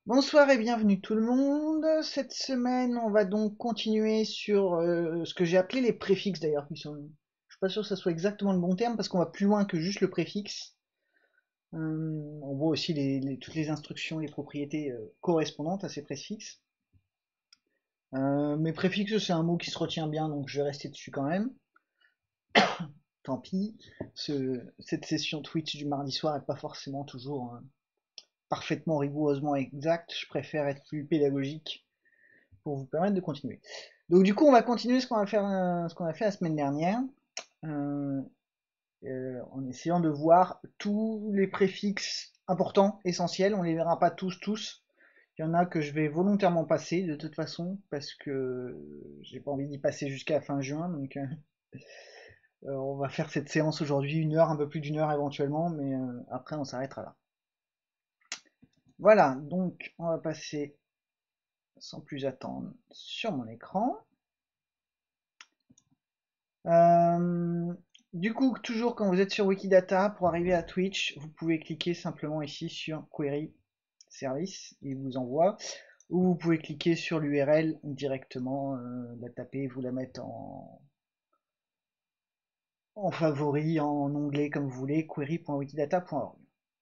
Bonsoir et bienvenue tout le monde. Cette semaine, on va donc continuer sur ce que j'ai appelé les préfixes d'ailleurs. Je suis pas sûr que ça soit exactement le bon terme parce qu'on va plus loin que juste le préfixe. On voit aussi toutes les instructions et propriétés correspondantes à ces préfixes. Mais préfixes, c'est un mot qui se retient bien, donc je vais rester dessus quand même. Tant pis. Cette session Twitch du mardi soir est pas forcément toujours parfaitement rigoureusement exacte. Je préfère être plus pédagogique pour vous permettre de continuer. Donc du coup, on va continuer ce qu'on a fait la semaine dernière, euh, en essayant de voir tous les préfixes importants, essentiels. On les verra pas tous. Il y en a que je vais volontairement passer de toute façon parce que j'ai pas envie d'y passer jusqu'à fin juin. Donc on va faire cette séance aujourd'hui, une heure, un peu plus d'une heure éventuellement, mais après on s'arrêtera là. Voilà, donc on va passer sans plus attendre sur mon écran. Euh, du coup, toujours quand vous êtes sur Wikidata, pour arriver à Twitch, vous pouvez cliquer simplement ici sur Query Service, il vous envoie, ou vous pouvez cliquer sur l'URL directement, la taper, vous la mettre en favori, en onglet comme vous voulez, query.wikidata.org.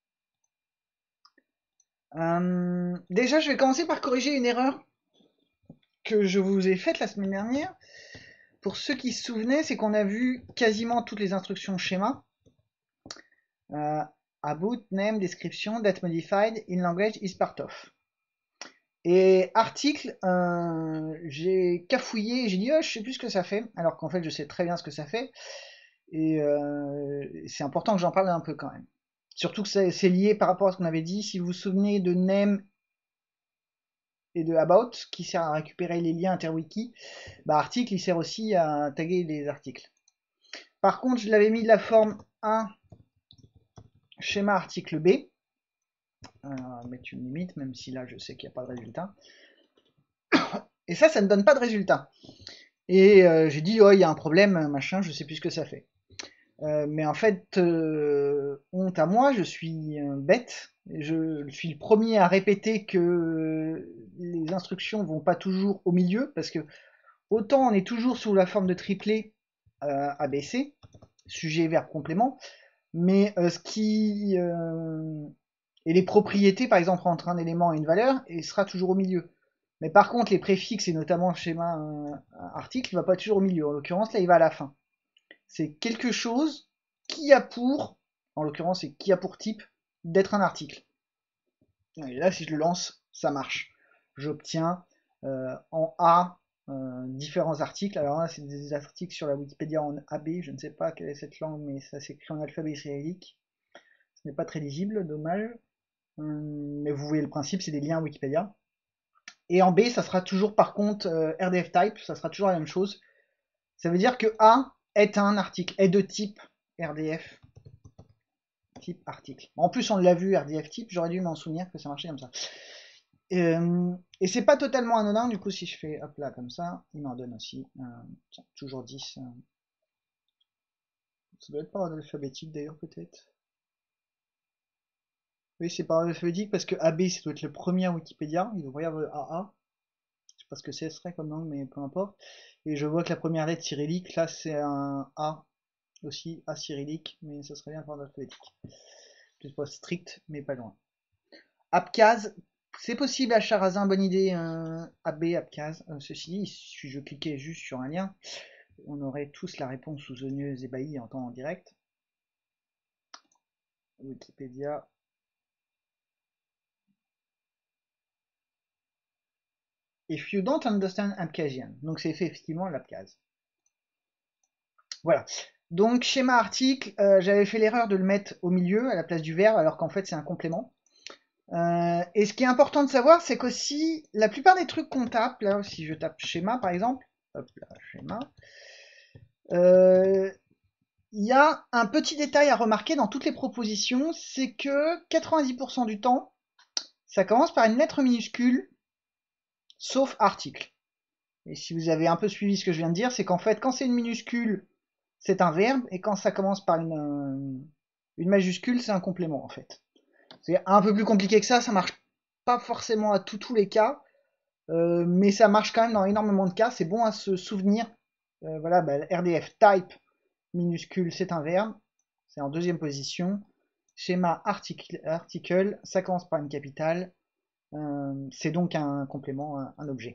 Déjà, je vais commencer par corriger une erreur que je vous ai faite la semaine dernière. Pour ceux qui se souvenaient, c'est qu'on a vu quasiment toutes les instructions schéma. Euh, About, name, description, date modified, in language is part of. Et article, j'ai cafouillé et j'ai dit oh, je sais plus ce que ça fait, alors qu'en fait je sais très bien ce que ça fait. Et c'est important que j'en parle un peu quand même. Surtout que c'est lié par rapport à ce qu'on avait dit. Si vous vous souvenez de name et de about, qui sert à récupérer les liens interwiki, bah article il sert aussi à taguer les articles. Par contre, je l'avais mis de la forme 1 schéma article B. Mettre une limite, même si là je sais qu'il n'y a pas de résultat. Et ça ne donne pas de résultat. Et j'ai dit, oh, il y a un problème, machin, je sais plus ce que ça fait. Mais en fait, honte à moi, je suis bête. Je suis le premier à répéter que les instructions vont pas toujours au milieu, parce que autant on est toujours sous la forme de triplet ABC, sujet, verbe, complément, mais et les propriétés, par exemple, entre un élément et une valeur, et sera toujours au milieu. Mais par contre, les préfixes, et notamment le schéma article, il va pas toujours au milieu. En l'occurrence, là, il va à la fin. C'est quelque chose qui a pour, en l'occurrence, c'est qui a pour type d'être un article. Et là, si je le lance, ça marche. J'obtiens en A différents articles. Alors là, c'est des articles sur la Wikipédia en AB. Je ne sais pas quelle est cette langue, mais ça s'écrit en alphabet cyrillique. Ce n'est pas très lisible, dommage. Mais vous voyez le principe, c'est des liens Wikipédia. Et en B, ça sera toujours par contre RDF type, ça sera toujours la même chose. Ça veut dire que A est un article, est de type RDF type article. En plus, on l'a vu RDF type, j'aurais dû m'en souvenir que ça marchait comme ça. Et c'est pas totalement anodin, du coup, si je fais hop là comme ça, il m'en donne aussi tiens, toujours 10. Ça doit être par ordre alphabétique d'ailleurs, peut-être. Oui, c'est par ordre alphabétique parce que AB, ça doit être le premier Wikipédia, il devrait y avoir AA. Je sais pas ce que ce serait comme langue, mais peu importe. Et je vois que la première lettre cyrillique, là, c'est un A aussi, A cyrillique, mais ça serait bien par ordre alphabétique. C'est pas strict, mais pas loin. Abkhaz, c'est possible à Charazin, bonne idée, AB, Abkhaz. Ceci dit, si je cliquais juste sur un lien, on aurait tous la réponse sous oigneuse ébahie en temps en direct. Wikipédia. If you don't understand Abkhazian. Donc c'est effectivement l'Abkhaz. Voilà. Donc schéma article, j'avais fait l'erreur de le mettre au milieu à la place du verbe alors qu'en fait c'est un complément. Et ce qui est important de savoir, c'est qu'aussi la plupart des trucs qu'on tape, là si je tape schéma par exemple, hop là, schéma, euh, il y a un petit détail à remarquer dans toutes les propositions, c'est que 90% du temps, ça commence par une lettre minuscule, sauf article. Et si vous avez un peu suivi ce que je viens de dire, c'est qu'en fait, quand c'est une minuscule, c'est un verbe, et quand ça commence par une majuscule, c'est un complément en fait. C'est un peu plus compliqué que ça marche pas forcément à tous les cas, mais ça marche quand même dans énormément de cas. C'est bon à se souvenir. Voilà, bah, RDF type minuscule, c'est un verbe. C'est en deuxième position. Schéma article, ça commence par une capitale. C'est donc un complément, un objet.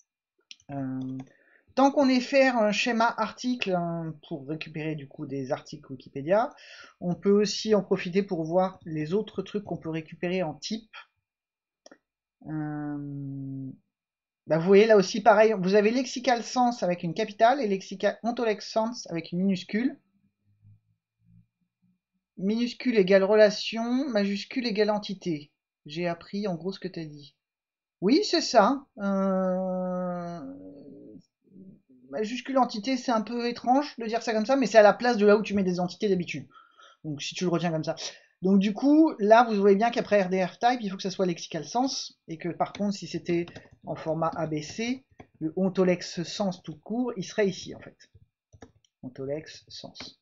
Tant qu'on est faire un schéma article pour récupérer du coup des articles Wikipédia, on peut aussi en profiter pour voir les autres trucs qu'on peut récupérer en type. Bah vous voyez là aussi pareil, vous avez lexical sense avec une capitale et lexical ontolexence sense avec une minuscule. Minuscule égale relation, majuscule égale entité. J'ai appris en gros ce que tu as dit. Oui, c'est ça. Majuscule entité, c'est un peu étrange de dire ça comme ça, mais c'est à la place de là où tu mets des entités d'habitude. Donc si tu le retiens comme ça. Donc du coup, là, vous voyez bien qu'après RDF type, il faut que ça soit lexical sense, et que par contre, si c'était en format ABC, le ontolex sens tout court, il serait ici en fait. Ontolex sens.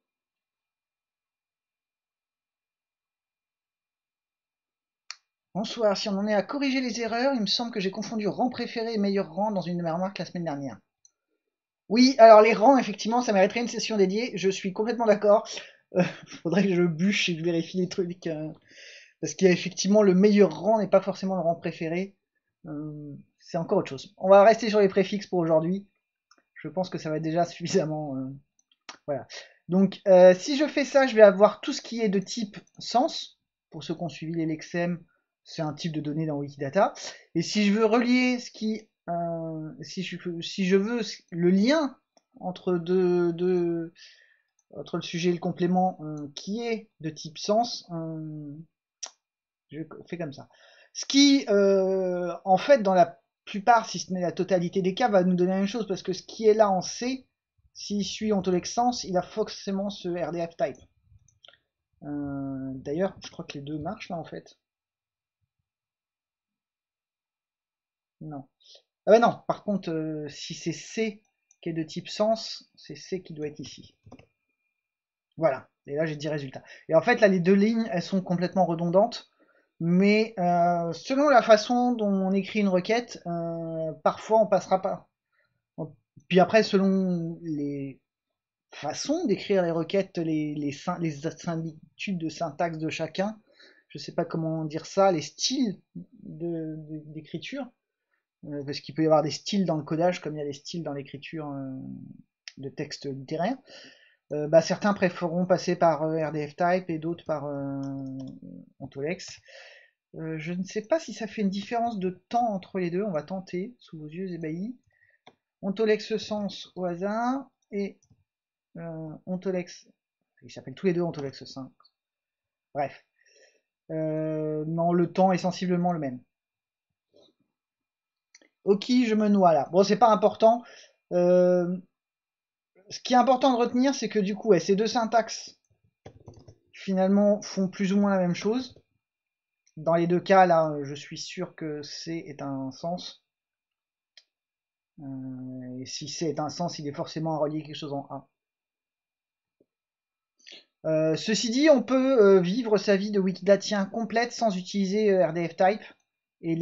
Bonsoir, si on en est à corriger les erreurs, il me semble que j'ai confondu rang préféré et meilleur rang dans une de mes remarques la semaine dernière. Oui, alors les rangs, effectivement, ça mériterait une session dédiée, je suis complètement d'accord. Faudrait que je bûche et que je vérifie les trucs. Parce qu'il y a effectivement le meilleur rang n'est pas forcément le rang préféré. C'est encore autre chose. On va rester sur les préfixes pour aujourd'hui. Je pense que ça va déjà suffisamment. Voilà. Donc, si je fais ça, je vais avoir tout ce qui est de type sens. Pour ceux qui ont suivi les lexèmes, c'est un type de données dans Wikidata. Et si je veux relier ce qui, si je veux le lien entre entre le sujet et le complément qui est de type sens, je fais comme ça. Ce qui, en fait, dans la plupart, si ce n'est la totalité des cas, va nous donner la même chose, parce que ce qui est là en C, s'il suit ontolexence, il a forcément ce RDF type. D'ailleurs, je crois que les deux marchent là en fait. Non. Ah bah non, par contre, si c'est C qui est de type sens, c'est C qui doit être ici. Voilà. Et là, j'ai 10 résultats. Et en fait, là, les deux lignes, elles sont complètement redondantes. Mais selon la façon dont on écrit une requête, parfois on passera pas. Puis après, selon les façons d'écrire les requêtes, les similitudes de syntaxe de chacun, je sais pas comment dire ça, les styles d'écriture, parce qu'il peut y avoir des styles dans le codage comme il y a des styles dans l'écriture de texte littéraire. Bah, certains préféreront passer par RDF type et d'autres par Ontolex. Je ne sais pas si ça fait une différence de temps entre les deux. On va tenter sous vos yeux ébahis. Ontolex sens au hasard et Ontolex. Ils s'appellent tous les deux Ontolex 5. Bref. Non, le temps est sensiblement le même. Ok, je me noie là. Bon, c'est pas important. Ce qui est important de retenir, c'est que du coup, ouais, ces deux syntaxes finalement font plus ou moins la même chose. Dans les deux cas, là, je suis sûr que C est un sens. Et si C est un sens, il est forcément à relier quelque chose en A. Ceci dit, on peut vivre sa vie de wikidatien complète sans utiliser RDF type et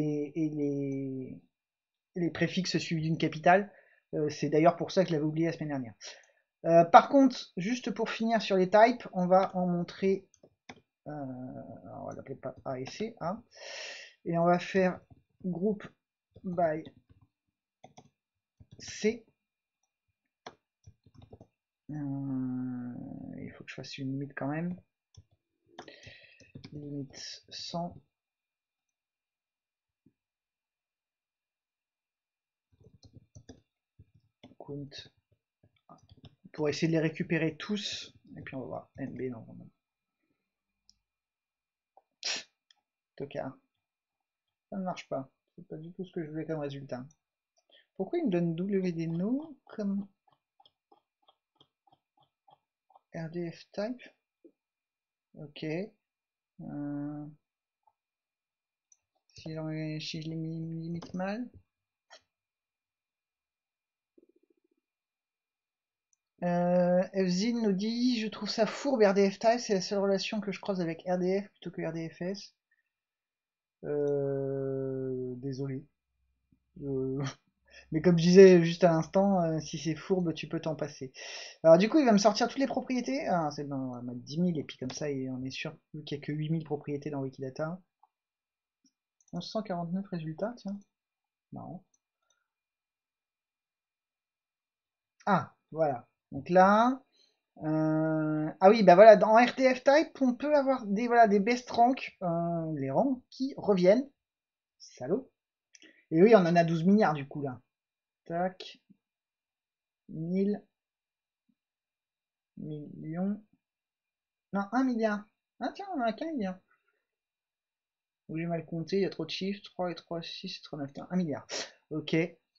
les préfixes suivis d'une capitale. C'est d'ailleurs pour ça que je l'avais oublié la semaine dernière. Par contre, juste pour finir sur les types, on va en montrer. On va l'appeler pas A et C, A. Et on va faire group by C. Il faut que je fasse une limite quand même. Limite 100. Count. Pour essayer de les récupérer tous. Et puis on va voir NB normalement. Tocard. Ça ne marche pas. C'est pas du tout ce que je voulais comme résultat. Pourquoi il me donne WD comme RDF type? Ok. Si je limite mal. Fzin nous dit: je trouve ça fourbe RDF type, c'est la seule relation que je croise avec RDF plutôt que RDFS. Désolé. Mais comme je disais juste à l'instant, si c'est fourbe, tu peux t'en passer. Alors du coup, il va me sortir toutes les propriétés. Ah, c'est bon, on va mettre 10 000 et puis comme ça, on est sûr, vu qu'il n'y a que 8 000 propriétés dans Wikidata. 1149 résultats, tiens. Marrant. Ah, voilà. Donc là, ah oui, bah voilà, dans RTF Type, on peut avoir des, voilà, des best rank, les rangs qui reviennent. Salaud. Et oui, on en a 12 milliards du coup là. Tac, 1000 millions. Non, 1 milliard. Ah tiens, on en a qu'un milliard. Ou j'ai mal compté, il y a trop de chiffres. 3 et 3, 6, 3, 9, 1 milliard. Ok.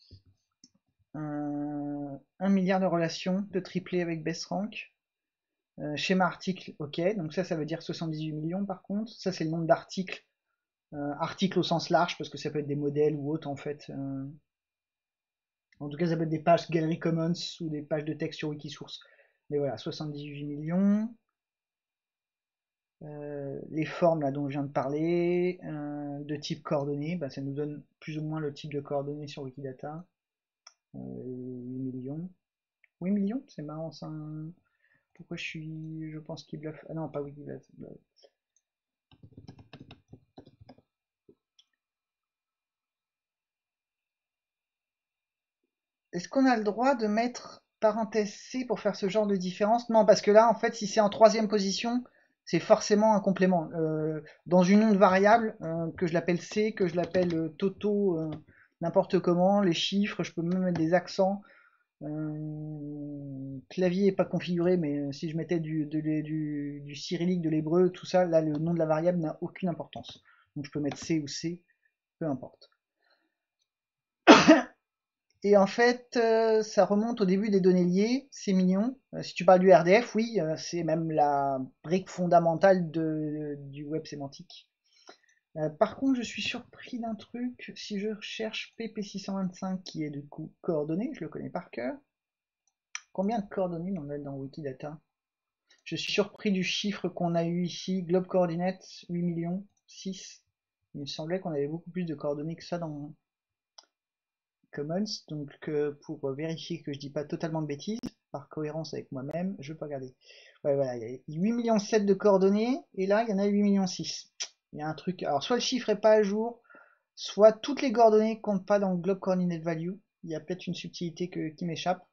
1 milliard de relations, de triplé avec best rank. Schéma article, ok. Donc ça veut dire 78 millions par contre. Ça, c'est le nombre d'articles. Articles au sens large, parce que ça peut être des modèles ou autres en fait. En tout cas, ça peut être des pages Gallery Commons ou des pages de texte sur Wikisource. Mais voilà, 78 millions. Les formes là dont je viens de parler, de type coordonnées, bah, ça nous donne plus ou moins le type de coordonnées sur Wikidata. 8 millions. 8 millions, c'est marrant ça. Pourquoi je pense qu'il bluffe. Ah non, pas Wikidata. Est-ce qu'on a le droit de mettre parenthèse C pour faire ce genre de différence? Non, parce que là, en fait, si c'est en troisième position, c'est forcément un complément. Dans une onde variable, que je l'appelle C, que je l'appelle Toto, n'importe comment, les chiffres, je peux même mettre des accents. Clavier est pas configuré, mais si je mettais du cyrillique, de l'hébreu, tout ça, là, le nom de la variable n'a aucune importance. Donc je peux mettre C ou C, peu importe. Et en fait, ça remonte au début des données liées, c'est mignon. Si tu parles du RDF, oui, c'est même la brique fondamentale du web sémantique. Par contre, je suis surpris d'un truc. Si je cherche PP625, qui est du coup coordonnées, je le connais par cœur. Combien de coordonnées on a dans Wikidata? Je suis surpris du chiffre qu'on a eu ici. Globe Coordinates, 8 millions, 6. Il me semblait qu'on avait beaucoup plus de coordonnées que ça dans Commons. Donc pour vérifier que je dis pas totalement de bêtises, par cohérence avec moi-même, je peux regarder. Ouais, voilà, il y a 8 millions 7 de coordonnées, et là, il y en a 8 millions 6. Il y a un truc. Alors, soit le chiffre est pas à jour, soit toutes les coordonnées comptent pas dans le Globe Coordinate Value. Il y a peut-être une subtilité qui m'échappe.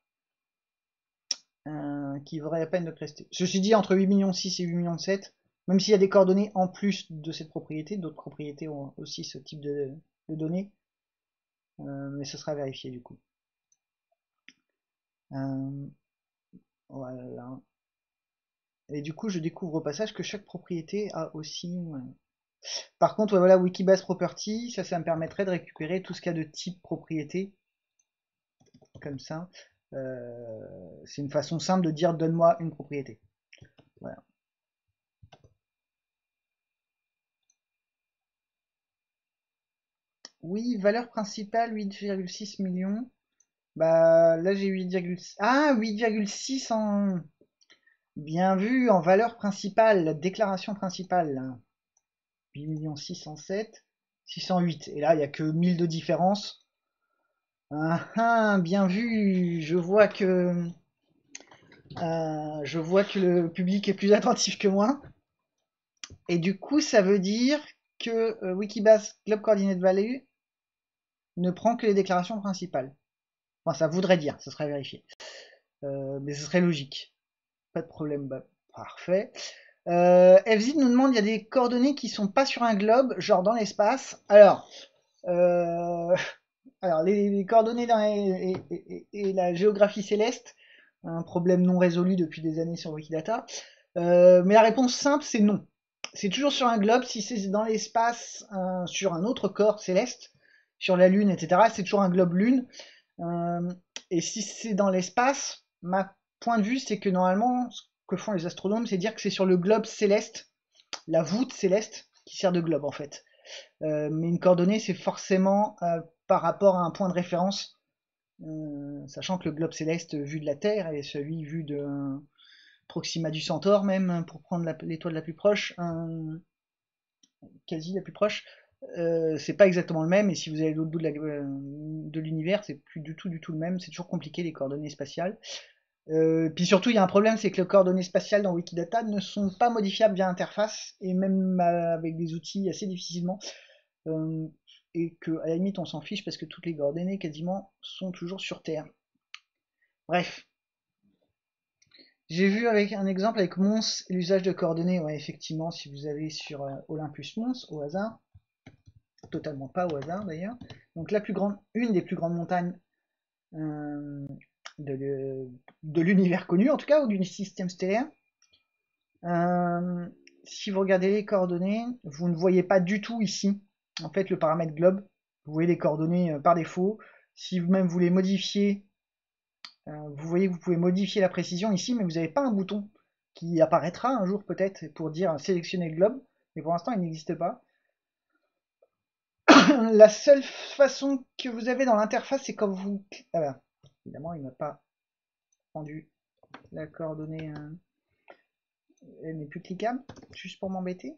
Qui vaudrait la peine de rester. Ceci dit, entre 8 millions 6 et 8 millions 7, même s'il y a des coordonnées en plus de cette propriété, d'autres propriétés ont aussi ce type de données, mais ce sera vérifié du coup. Voilà. Et du coup, je découvre au passage que chaque propriété a aussi. Par contre, voilà, Wikibase Property, ça me permettrait de récupérer tout ce qu'il y a de type propriété, comme ça. C'est une façon simple de dire donne-moi une propriété. Voilà. Oui, valeur principale 8,6 millions. Bah là j'ai 8,6. Ah, 8,6 en. Bien vu, en valeur principale, la déclaration principale. 8 millions 607, 608. Et là, il n'y a que 1000 de différence. Ah, ah, bien vu. Je vois que le public est plus attentif que moi. Et du coup, ça veut dire que Wikibase Globe Coordinate Value ne prend que les déclarations principales. Enfin, ça voudrait dire, ça serait vérifié. Mais ce serait logique. Pas de problème, bah, parfait. FZID nous demande, il y a des coordonnées qui sont pas sur un globe, genre dans l'espace. Euh, alors les coordonnées et la géographie céleste, un problème non résolu depuis des années sur Wikidata. Mais la réponse simple, c'est non. C'est toujours sur un globe. Si c'est dans l'espace, sur un autre corps céleste, sur la Lune, etc., c'est toujours un globe Lune. Et si c'est dans l'espace, ma point de vue, c'est que normalement, ce que font les astronomes, c'est dire que c'est sur le globe céleste, la voûte céleste, qui sert de globe en fait. Mais une coordonnée, c'est forcément par rapport à un point de référence, sachant que le globe céleste vu de la Terre et celui vu de Proxima du Centaure même, pour prendre l'étoile la plus proche, quasi la plus proche, c'est pas exactement le même, et si vous allez à l'autre bout de l'univers, c'est plus du tout le même, c'est toujours compliqué les coordonnées spatiales. Puis surtout, il y a un problème, c'est que les coordonnées spatiales dans Wikidata ne sont pas modifiables via interface, et même avec des outils assez difficilement. Euh, et que à la limite, on s'en fiche parce que toutes les coordonnées quasiment sont toujours sur Terre. Bref. J'ai vu avec un exemple avec Mons l'usage de coordonnées. Ouais, effectivement, si vous avez sur Olympus Mons, au hasard, totalement pas au hasard d'ailleurs. Donc une des plus grandes montagnes euh, de l'univers connu, en tout cas, ou du système stellaire. Euh, si vous regardez les coordonnées, vous ne voyez pas du tout ici, en fait, le paramètre globe. Vous voyez les coordonnées par défaut. Si vous-même vous les modifiez, vous voyez que vous pouvez modifier la précision ici, mais vous n'avez pas un bouton qui apparaîtra un jour peut-être pour dire sélectionner le globe, mais pour l'instant il n'existe pas. La seule façon que vous avez dans l'interface, c'est quand vous... Ah bah, évidemment, il m'a pas rendu la coordonnée, elle n'est plus cliquable, juste pour m'embêter.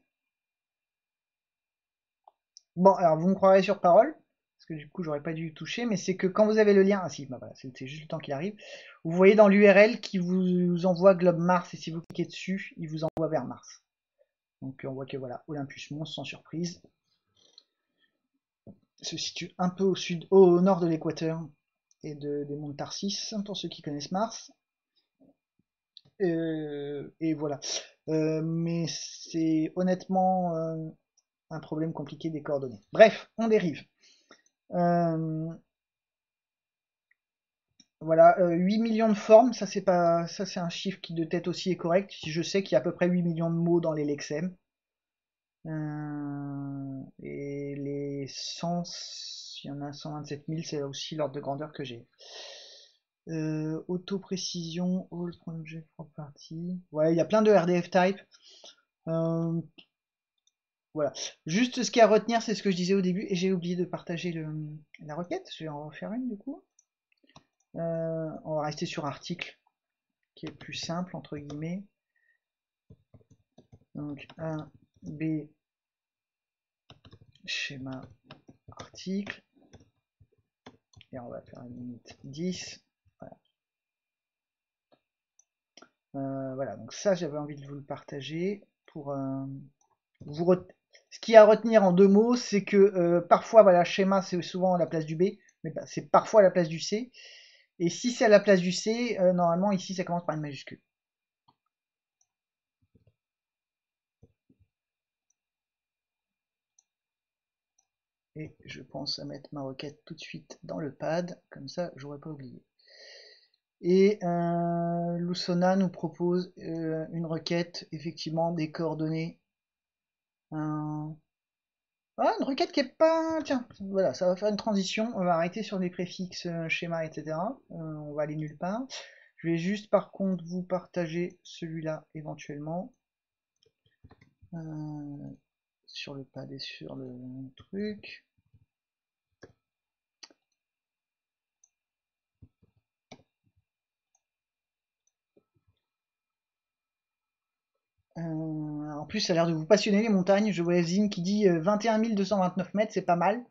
Bon, alors vous me croirez sur parole, parce que du coup j'aurais pas dû toucher, mais c'est que quand vous avez le lien, ah si, bah voilà, c'est juste le temps qu'il arrive, vous voyez dans l'URL qui vous envoie Globe Mars, et si vous cliquez dessus, il vous envoie vers Mars. Donc on voit que voilà, Olympus Mons, sans surprise, se situe un peu au nord de l'équateur et des monts de Tarsis, pour ceux qui connaissent Mars. Et voilà. Mais c'est honnêtement un problème compliqué des coordonnées. Bref, on dérive. Euh, voilà, 8 millions de formes, ça c'est pas, ça c'est un chiffre qui de tête aussi est correct. Je sais qu'il y a à peu près 8 millions de mots dans les lexèmes. Et les 100, il y en a 127 000, c'est aussi l'ordre de grandeur que j'ai. Auto-précision, all project property. Ouais, il y a plein de RDF type. Euh, voilà. Juste ce qu'il y a à retenir, c'est ce que je disais au début, et j'ai oublié de partager la requête. Je vais en refaire une du coup. On va rester sur article, qui est plus simple, entre guillemets. Donc, A, B, schéma, article. Et on va faire une limite 10. Voilà. Voilà, donc ça, j'avais envie de vous le partager pour vous ce qu'il y a à retenir en 2 mots, c'est que parfois, voilà, schéma, c'est souvent à la place du B, mais bah, c'est parfois à la place du C. Et si c'est à la place du C, normalement, ici, ça commence par une majuscule. Et je pense à mettre ma requête tout de suite dans le pad, comme ça, j'aurais pas oublié. Et Lusona nous propose une requête, effectivement, des coordonnées. Ah, une requête qui est pas... Tiens, voilà, ça va faire une transition. On va arrêter sur les préfixes, schéma, etc. On va aller nulle part. Je vais juste, par contre, vous partager celui-là, éventuellement. Sur le pad et sur le truc. En plus, ça a l'air de vous passionner les montagnes. Je vois Zine qui dit 21 229 mètres, c'est pas mal.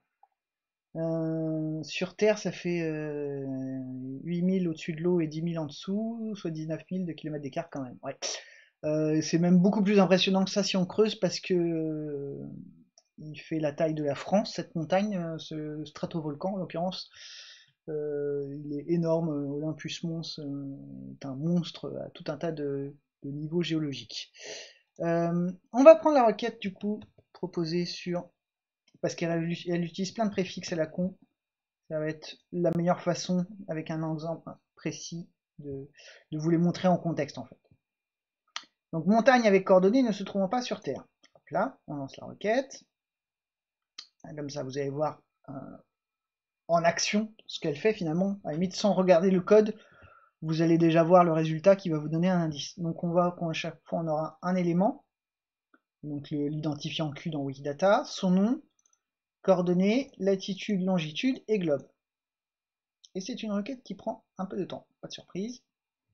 Sur Terre, ça fait 8 000 au-dessus de l'eau et 10 000 en dessous, soit 19 000 de kilomètres d'écart quand même. Ouais. C'est même beaucoup plus impressionnant que ça si on creuse parce que il fait la taille de la France, cette montagne, ce stratovolcan en l'occurrence. Il est énorme, Olympus Mons est un monstre à tout un tas de niveaux géologiques. On va prendre la requête du coup proposée sur parce qu'elle utilise plein de préfixes à la con. Ça va être la meilleure façon, avec un exemple précis, de vous les montrer en contexte en fait. Donc montagne avec coordonnées ne se trouvant pas sur Terre. Hop là, on lance la requête. Comme ça, vous allez voir en action ce qu'elle fait finalement. À la limite, sans regarder le code, vous allez déjà voir le résultat qui va vous donner un indice. Donc on voit qu'à chaque fois on aura un élément, donc l'identifiant Q dans Wikidata, son nom, coordonnées, latitude, longitude et globe. Et c'est une requête qui prend un peu de temps, pas de surprise.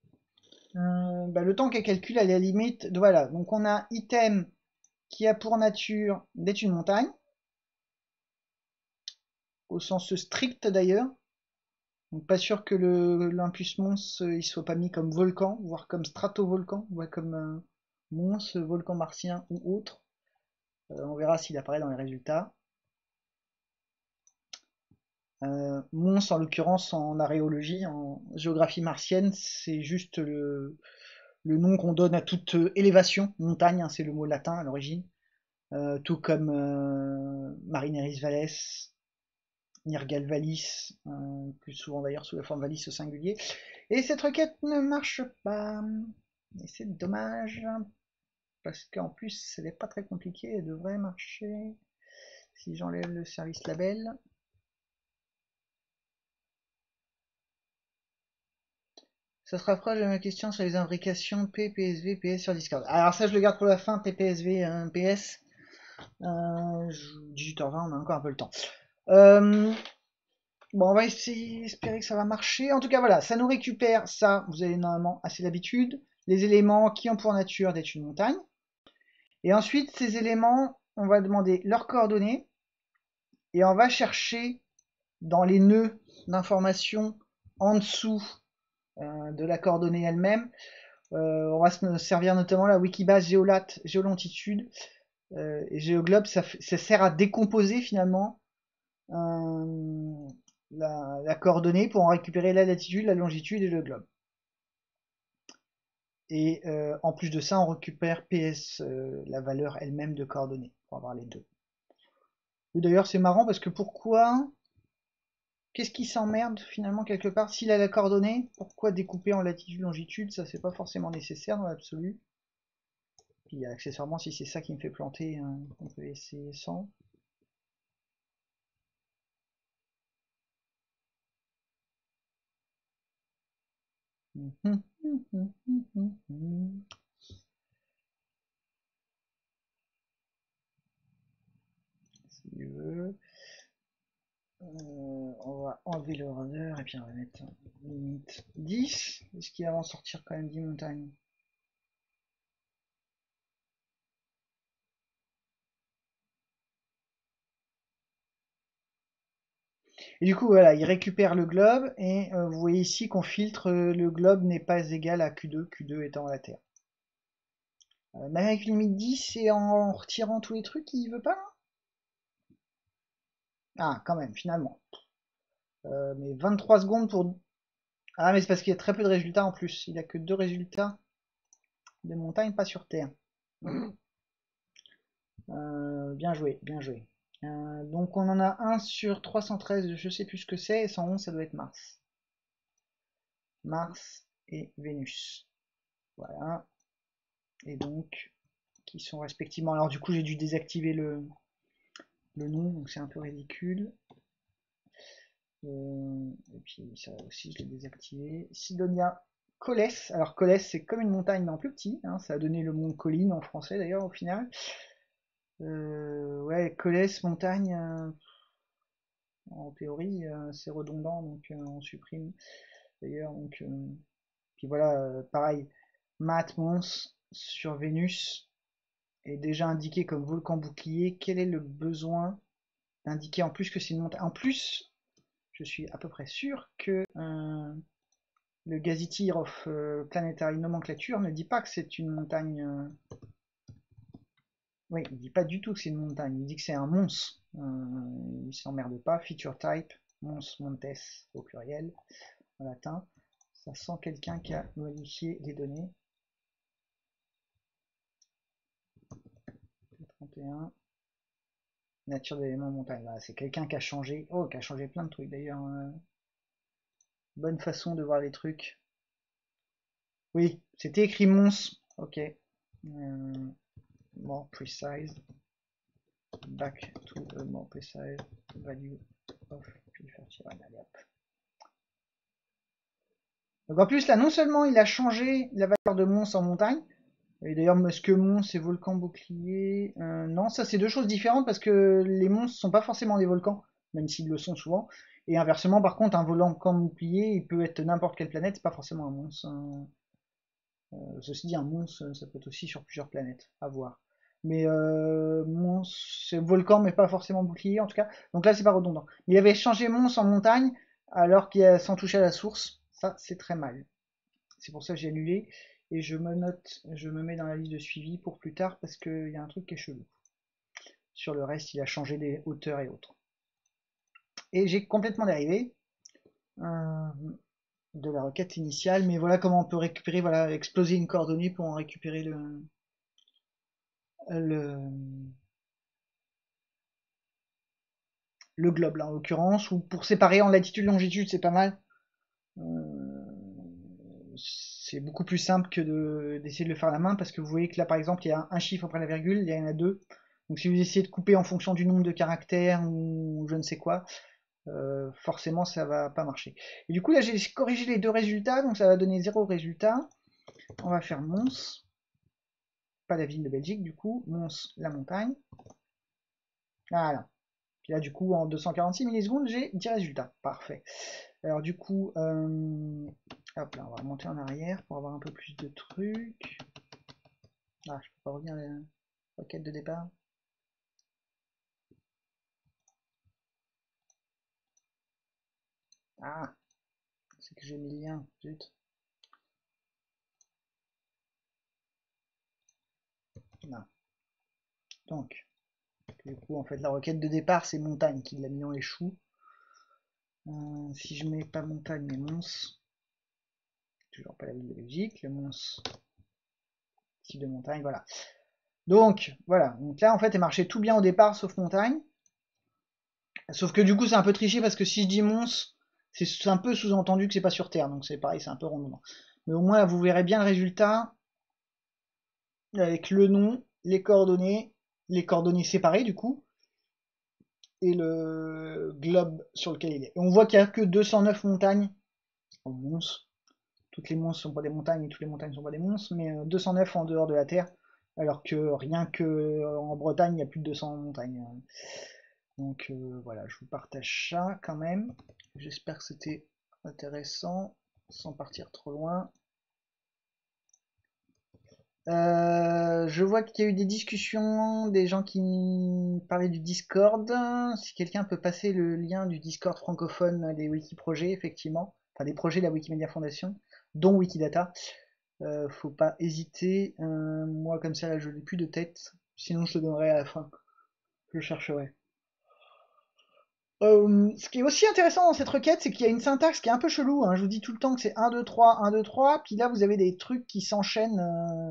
Le temps qu'elle calcule à la limite, voilà, donc on a item qui a pour nature d'être une montagne, au sens strict d'ailleurs. Donc pas sûr que l'impulse Mons il soit pas mis comme volcan, voire comme stratovolcan, voire comme Mons, volcan martien ou autre. On verra s'il apparaît dans les résultats. Mons, en l'occurrence, en aréologie, en géographie martienne, c'est juste le nom qu'on donne à toute élévation, montagne, hein, c'est le mot latin à l'origine, tout comme Marineris Valles, Nirgal Vallis, plus souvent d'ailleurs sous la forme Vallis au singulier. Et cette requête ne marche pas, et c'est dommage, parce qu'en plus, elle n'est pas très compliquée, elle devrait marcher si j'enlève le service label. Ça se rapproche de ma question sur les imbrications P, PSV, PS sur Discord. Alors ça, je le garde pour la fin, PSV, PS. 18h20, on a encore un peu le temps. Bon, on va essayer, espérer que ça va marcher. En tout cas, voilà, ça nous récupère, ça, vous avez normalement assez l'habitude, les éléments qui ont pour nature d'être une montagne. Et ensuite, ces éléments, on va demander leurs coordonnées, et on va chercher dans les nœuds d'informations en dessous de la coordonnée elle-même. On va se servir notamment la Wikibase Géolat, Géolongitude et Géoglobe, ça sert à décomposer finalement la coordonnée pour en récupérer la latitude, la longitude et le globe. Et en plus de ça, on récupère PS, la valeur elle-même de coordonnées, pour avoir les deux. Oui, d'ailleurs, c'est marrant parce que pourquoi... Qu'est-ce qui s'emmerde finalement quelque part? S'il a la coordonnée, pourquoi découper en latitude, longitude? Ça, c'est pas forcément nécessaire dans l'absolu. Puis accessoirement, si c'est ça qui me fait planter, on peut essayer sans. Si tu veux. On va enlever le runner et puis on va mettre limite 10. Est-ce qu'il va en sortir quand même 10 montagnes? Et du coup, voilà, il récupère le globe et vous voyez ici qu'on filtre le globe n'est pas égal à Q2, Q2 étant la Terre. Mais avec limite 10 et en retirant tous les trucs, il veut pas là? Ah, quand même, finalement. Mais 23 secondes pour... Ah, mais c'est parce qu'il y a très peu de résultats en plus. Il a que 2 résultats de montagne, pas sur Terre. Bien joué, bien joué. Donc on en a un sur 313, je sais plus ce que c'est, et 111 ça doit être Mars. Mars et Vénus. Voilà. Et donc, qui sont respectivement... Alors du coup j'ai dû désactiver le nom, donc c'est un peu ridicule. Et puis ça aussi je l'ai désactivé. Sidonia Coles. Alors Coles c'est comme une montagne mais en plus petit, hein, ça a donné le mont Colline en français d'ailleurs au final. Ouais, Coles, montagne, en théorie c'est redondant donc on supprime d'ailleurs. Donc, puis voilà, pareil, Maat Mons sur Vénus est déjà indiqué comme volcan bouclier. Quel est le besoin d'indiquer en plus que c'est une montagne? En plus, je suis à peu près sûr que le Gazetteer of Planetary Nomenclature ne dit pas que c'est une montagne. Oui, il dit pas du tout que c'est une montagne, il dit que c'est un mons. Il s'emmerde pas. Feature type, mons, montes au pluriel, en latin. Ça sent quelqu'un qui a modifié les données. 31. Nature d'éléments montagne. Voilà, c'est quelqu'un qui a changé. Oh, qui a changé plein de trucs d'ailleurs. Bonne façon de voir les trucs. Oui, c'était écrit mons. Ok. More precise. Back to a more precise value of P31. Allez hop. Donc en plus là, non seulement il a changé la valeur de mons en montagne, et d'ailleurs est-ce que mons c'est volcan bouclier? Non, ça c'est deux choses différentes parce que les mons sont pas forcément des volcans, même s'ils le sont souvent. Et inversement, par contre, un volcan bouclier, il peut être n'importe quelle planète, c'est pas forcément un mons. Ceci dit, un mons, ça peut être aussi sur plusieurs planètes, à voir. Mais c'est volcan, mais pas forcément bouclier en tout cas. Donc là, c'est pas redondant. Il avait changé mons en montagne, alors qu'il a sans toucher à la source. Ça, c'est très mal. C'est pour ça que j'ai annulé. Et je me note, je me mets dans la liste de suivi pour plus tard, parce qu'il y a un truc qui est chelou. Sur le reste, il a changé des hauteurs et autres. Et j'ai complètement dérivé de la requête initiale, mais voilà comment on peut récupérer, voilà, exploser une coordonnée pour en récupérer le, le globe là en l'occurrence, ou pour séparer en latitude longitude, c'est pas mal. Euh, c'est beaucoup plus simple que d'essayer de le faire à la main, parce que vous voyez que là par exemple il y a un chiffre après la virgule, il y en a deux. Donc si vous essayez de couper en fonction du nombre de caractères ou je ne sais quoi, forcément ça va pas marcher. Et du coup là j'ai corrigé les deux résultats, donc ça va donner 0 résultat. On va faire Mons, pas la ville de Belgique du coup, Mons la montagne. Voilà. Puis là du coup en 246 millisecondes j'ai 10 résultats. Parfait. Alors du coup, hop là, on va remonter en arrière pour avoir un peu plus de trucs. Ah, je peux pas revenir à la requête de départ. Ah, c'est que j'ai mis le lien, zut. Non. Donc, du coup, en fait, la requête de départ, c'est montagne qui l'a mis en échou. Si je mets pas montagne, mais mons, toujours pas la ville de Belgique, le mons, type de montagne, voilà. Donc, voilà. Donc là, en fait, elle marchait tout bien au départ, sauf montagne. Sauf que du coup, c'est un peu triché parce que si je dis mons, c'est un peu sous-entendu que c'est pas sur Terre. Donc c'est pareil, c'est un peu redondant. Mais au moins, là, vous verrez bien le résultat avec le nom, les coordonnées séparées du coup, et le globe sur lequel il est. Et on voit qu'il n'y a que 209 montagnes en mons. Toutes les mons sont pas des montagnes et toutes les montagnes sont pas des mons, mais 209 en dehors de la Terre, alors que rien que en Bretagne, il y a plus de 200 montagnes. Donc voilà, je vous partage ça quand même. J'espère que c'était intéressant, sans partir trop loin. Je vois qu'il y a eu des discussions, des gens qui parlaient du Discord. Si quelqu'un peut passer le lien du Discord francophone des Wikiprojets, effectivement, enfin des projets de la Wikimedia Foundation, dont Wikidata, faut pas hésiter. Moi, comme ça, là, je n'ai plus de tête. Sinon, je te donnerai à la fin. Je chercherai. Ce qui est aussi intéressant dans cette requête, c'est qu'il y a une syntaxe qui est un peu chelou, hein. Je vous dis tout le temps que c'est 1, 2, 3, 1, 2, 3, puis là vous avez des trucs qui s'enchaînent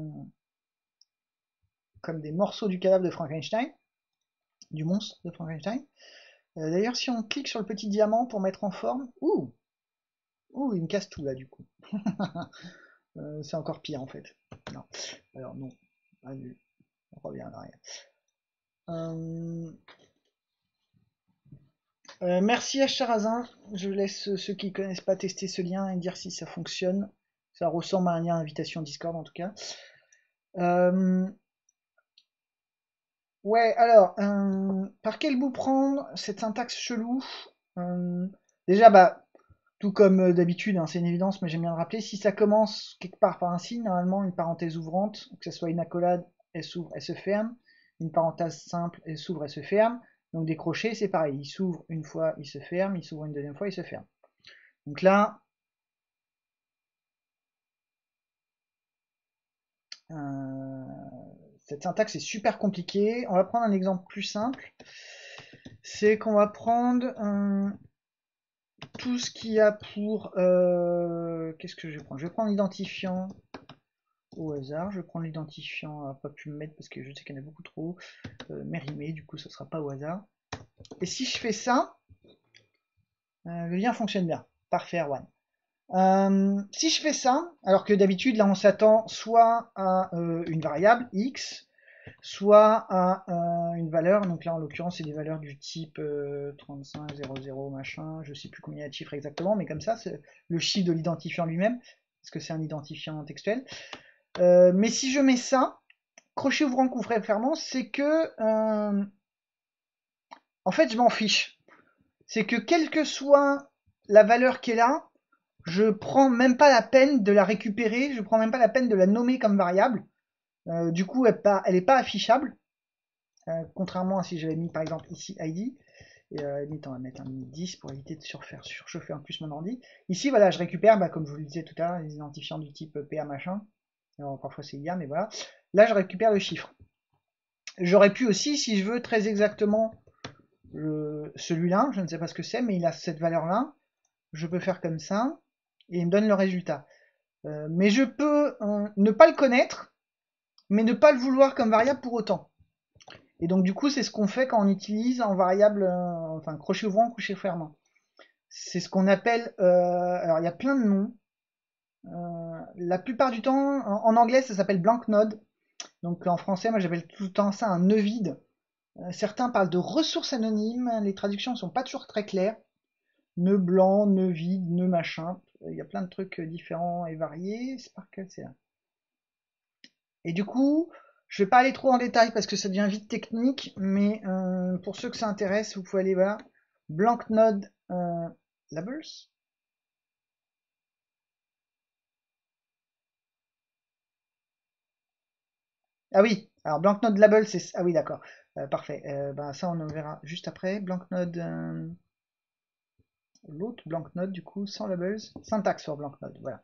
comme des morceaux du cadavre de Frankenstein, du monstre de Frankenstein. D'ailleurs, si on clique sur le petit diamant pour mettre en forme, ouh, il me casse tout là du coup. C'est encore pire en fait. Non, alors non, annule, on revient en arrière. Merci à Charazin. Je laisse ceux qui ne connaissent pas tester ce lien et dire si ça fonctionne. Ça ressemble à un lien invitation Discord en tout cas. Euh, ouais, alors, par quel bout prendre cette syntaxe chelou? Euh, Déjà, bah, tout comme d'habitude, hein, c'est une évidence, mais j'aime bien le rappeler. Si ça commence quelque part par un signe, normalement une parenthèse ouvrante, que ce soit une accolade, elle s'ouvre, elle se ferme. Une parenthèse simple, elle s'ouvre, elle se ferme. Donc des crochets, c'est pareil. Il s'ouvre une fois, il se ferme. Il s'ouvre une deuxième fois, il se ferme. Donc là, euh, cette syntaxe est super compliquée. On va prendre un exemple plus simple. C'est qu'on va prendre tout ce qu'il y a pour... Qu'est-ce que je vais prendre? Je vais prendre l'identifiant au hasard. Je vais prendre l'identifiant à pas pu me mettre parce que je sais qu'il y en a beaucoup trop. Mérimée, du coup, ce sera pas au hasard. Et si je fais ça, le lien fonctionne bien. Parfait, Erwan. Si je fais ça, alors que d'habitude, là, on s'attend soit à une variable x, soit à une valeur. Donc là, en l'occurrence, c'est des valeurs du type 35, 00, machin. Je sais plus combien il y a de chiffres exactement, mais comme ça, c'est le chiffre de l'identifiant lui-même, parce que c'est un identifiant textuel. Mais si je mets ça, crochet ouvrant, couvert, fermant, c'est que, en fait, je m'en fiche. C'est que quelle que soit la valeur qui est là, je prends même pas la peine de la récupérer, je prends même pas la peine de la nommer comme variable. Du coup, elle est pas affichable, contrairement à si j'avais mis par exemple ici ID. Et limite, on va mettre un 10 pour éviter de surchauffer en plus mon ordi. Ici, voilà, je récupère, comme je vous le disais tout à l'heure, les identifiants du type PA machin. Alors, parfois c'est IA, mais voilà. Là, je récupère le chiffre. J'aurais pu aussi, si je veux très exactement celui-là, je ne sais pas ce que c'est, mais il a cette valeur-là. Je peux faire comme ça, et il me donne le résultat. Mais je peux ne pas le connaître, mais ne pas le vouloir comme variable pour autant. Et donc du coup, c'est ce qu'on fait quand on utilise en variable, enfin crochet ouvrant, crochet fermant. C'est ce qu'on appelle, alors il y a plein de noms. La plupart du temps, en anglais, ça s'appelle blank node. Donc en français, moi j'appelle tout le temps ça un nœud vide. Certains parlent de ressources anonymes, les traductions ne sont pas toujours très claires. Nœud blanc, nœud vide, nœud machin. Il y a plein de trucs différents et variés. C'est par quel c'est là. Et du coup, je vais pas aller trop en détail parce que ça devient vite technique, mais pour ceux que ça intéresse, vous pouvez aller voir Blank Node Labels. Ah oui, alors Blank Node Labels, c'est ah oui d'accord, parfait. Ça on en verra juste après. Blank Node, l'autre Blank Node du coup sans labels, syntaxe for Blank Node, voilà.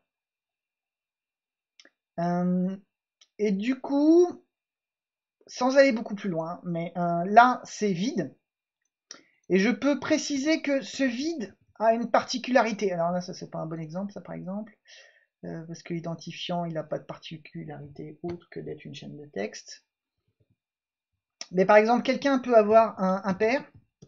Et du coup, sans aller beaucoup plus loin, mais là c'est vide. Et je peux préciser que ce vide a une particularité. Alors là, ça c'est pas un bon exemple, ça par exemple, parce que l'identifiant, il n'a pas de particularité autre que d'être une chaîne de texte. Mais par exemple, quelqu'un peut avoir un pair,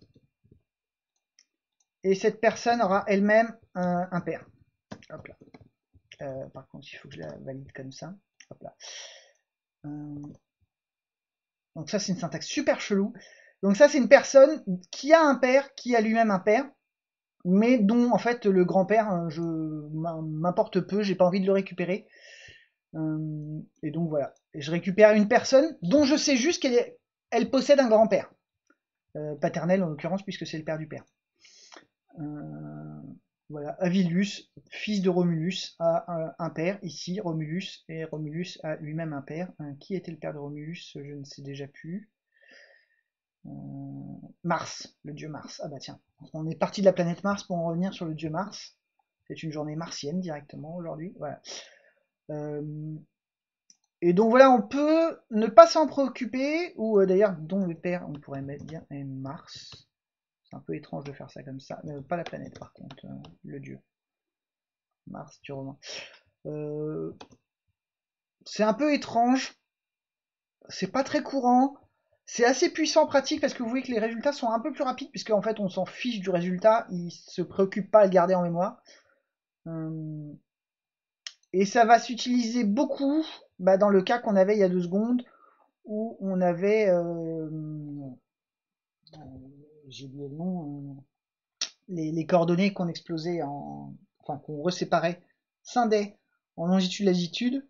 et cette personne aura elle-même un pair. Hop là. Par contre, il faut que je la valide comme ça. Hop là. Donc ça, c'est une syntaxe super chelou. Donc ça, c'est une personne qui a un pair, qui a lui-même un pair, mais dont en fait le grand-père, m'importe peu, j'ai pas envie de le récupérer. Et donc voilà. Et je récupère une personne dont je sais juste elle possède un grand-père. Paternel en l'occurrence, puisque c'est le père du père. Voilà, Avilus, fils de Romulus, a un père ici, Romulus, et Romulus a lui-même un père. Qui était le père de Romulus? Je ne sais déjà plus. Mars, le dieu Mars. Ah bah tiens, on est parti de la planète Mars pour en revenir sur le dieu Mars. C'est une journée martienne directement aujourd'hui. Voilà. Et donc voilà, on peut ne pas s'en préoccuper, ou d'ailleurs, dont le père, on pourrait mettre bien Mars. C'est un peu étrange de faire ça comme ça. Pas la planète par contre, le dieu. Mars, du roman. C'est un peu étrange, c'est pas très courant. C'est assez puissant en pratique parce que vous voyez que les résultats sont un peu plus rapides, puisque en fait on s'en fiche du résultat, il se préoccupe pas à le garder en mémoire. Et ça va s'utiliser beaucoup dans le cas qu'on avait il y a 2 secondes, où on avait, j'ai oublié le nom, les coordonnées qu'on explosait enfin qu'on reséparait, scindait en longitude-latitude.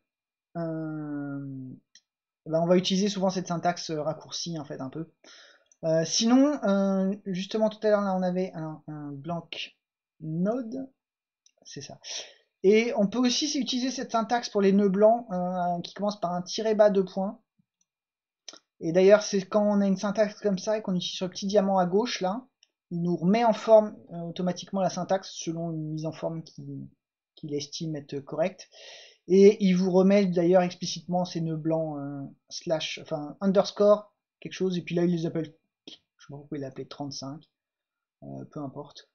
On va utiliser souvent cette syntaxe raccourcie en fait un peu. Sinon, justement tout à l'heure là on avait un blank node, c'est ça. Et on peut aussi utiliser cette syntaxe pour les nœuds blancs qui commence par un tiré bas 2 points. Et d'ailleurs, c'est quand on a une syntaxe comme ça et qu'on utilise sur le petit diamant à gauche là, il nous remet en forme automatiquement la syntaxe selon une mise en forme qu'il estime être correcte. Et il vous remet d'ailleurs explicitement ces nœuds blancs slash, enfin underscore quelque chose. Et puis là, il les appelle, je sais pas pourquoi il l'appelle 35, peu importe.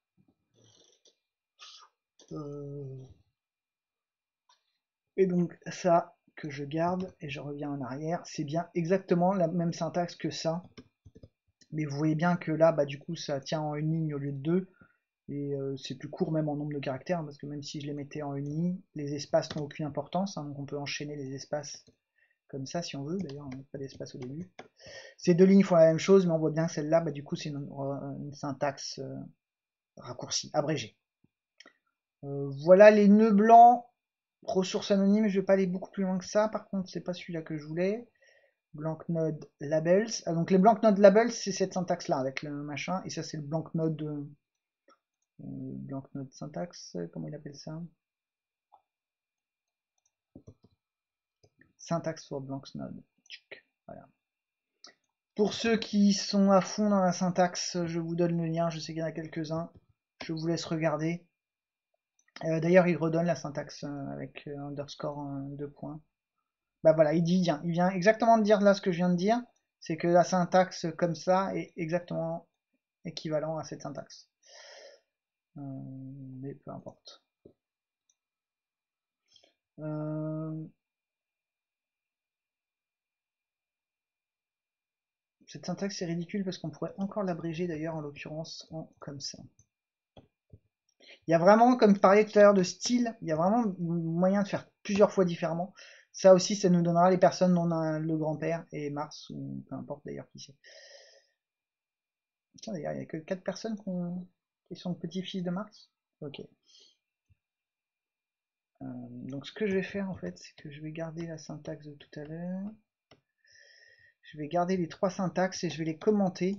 Et donc ça que je garde et je reviens en arrière, c'est bien exactement la même syntaxe que ça. Mais vous voyez bien que là, du coup, ça tient en une ligne au lieu de deux. Et c'est plus court même en nombre de caractères, parce que même si je les mettais en une ligne, les espaces n'ont aucune importance, donc on peut enchaîner les espaces comme ça si on veut, d'ailleurs on n'a pas d'espace au début. Ces 2 lignes font la même chose, mais on voit bien que celle-là, du coup c'est une syntaxe raccourcie, abrégée. Voilà les nœuds blancs, ressources anonymes, je vais pas aller beaucoup plus loin que ça, par contre c'est pas celui-là que je voulais. Blank node labels. Donc les blank node labels, c'est cette syntaxe là avec le machin, et ça c'est le blank node syntaxe, comment il appelle ça? syntaxe for blanks node. Voilà. Pour ceux qui sont à fond dans la syntaxe, je vous donne le lien, je sais qu'il y en a quelques-uns. Je vous laisse regarder. D'ailleurs, il redonne la syntaxe avec underscore 2 points. Bah voilà, il vient exactement de dire là ce que je viens de dire, c'est que la syntaxe comme ça est exactement équivalent à cette syntaxe. Mais peu importe. Cette syntaxe est ridicule parce qu'on pourrait encore l'abréger d'ailleurs en l'occurrence en comme ça. Il y a vraiment, comme je parlais tout à l'heure de style, il y a vraiment moyen de faire plusieurs fois différemment. Ça aussi, ça nous donnera les personnes dont on a le grand-père et Mars, ou peu importe d'ailleurs qui c'est. Tiens, d'ailleurs, il n'y a que 4 personnes qui sont petits-fils de Mars. Ok. Donc ce que je vais faire en fait, c'est que je vais garder la syntaxe de tout à l'heure. Je vais garder les 3 syntaxes et je vais les commenter.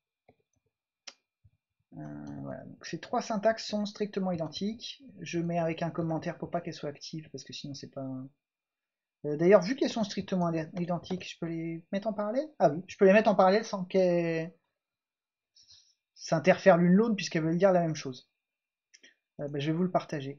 Voilà. Donc ces 3 syntaxes sont strictement identiques. Je mets avec un commentaire pour pas qu'elles soient actives parce que sinon c'est pas. D'ailleurs, vu qu'elles sont strictement identiques, je peux les mettre en parallèle? Ah oui, je peux les mettre en parallèle sans qu'elles s'interfèrent l'une l'autre puisqu'elles veulent dire la même chose. Bah, je vais vous le partager.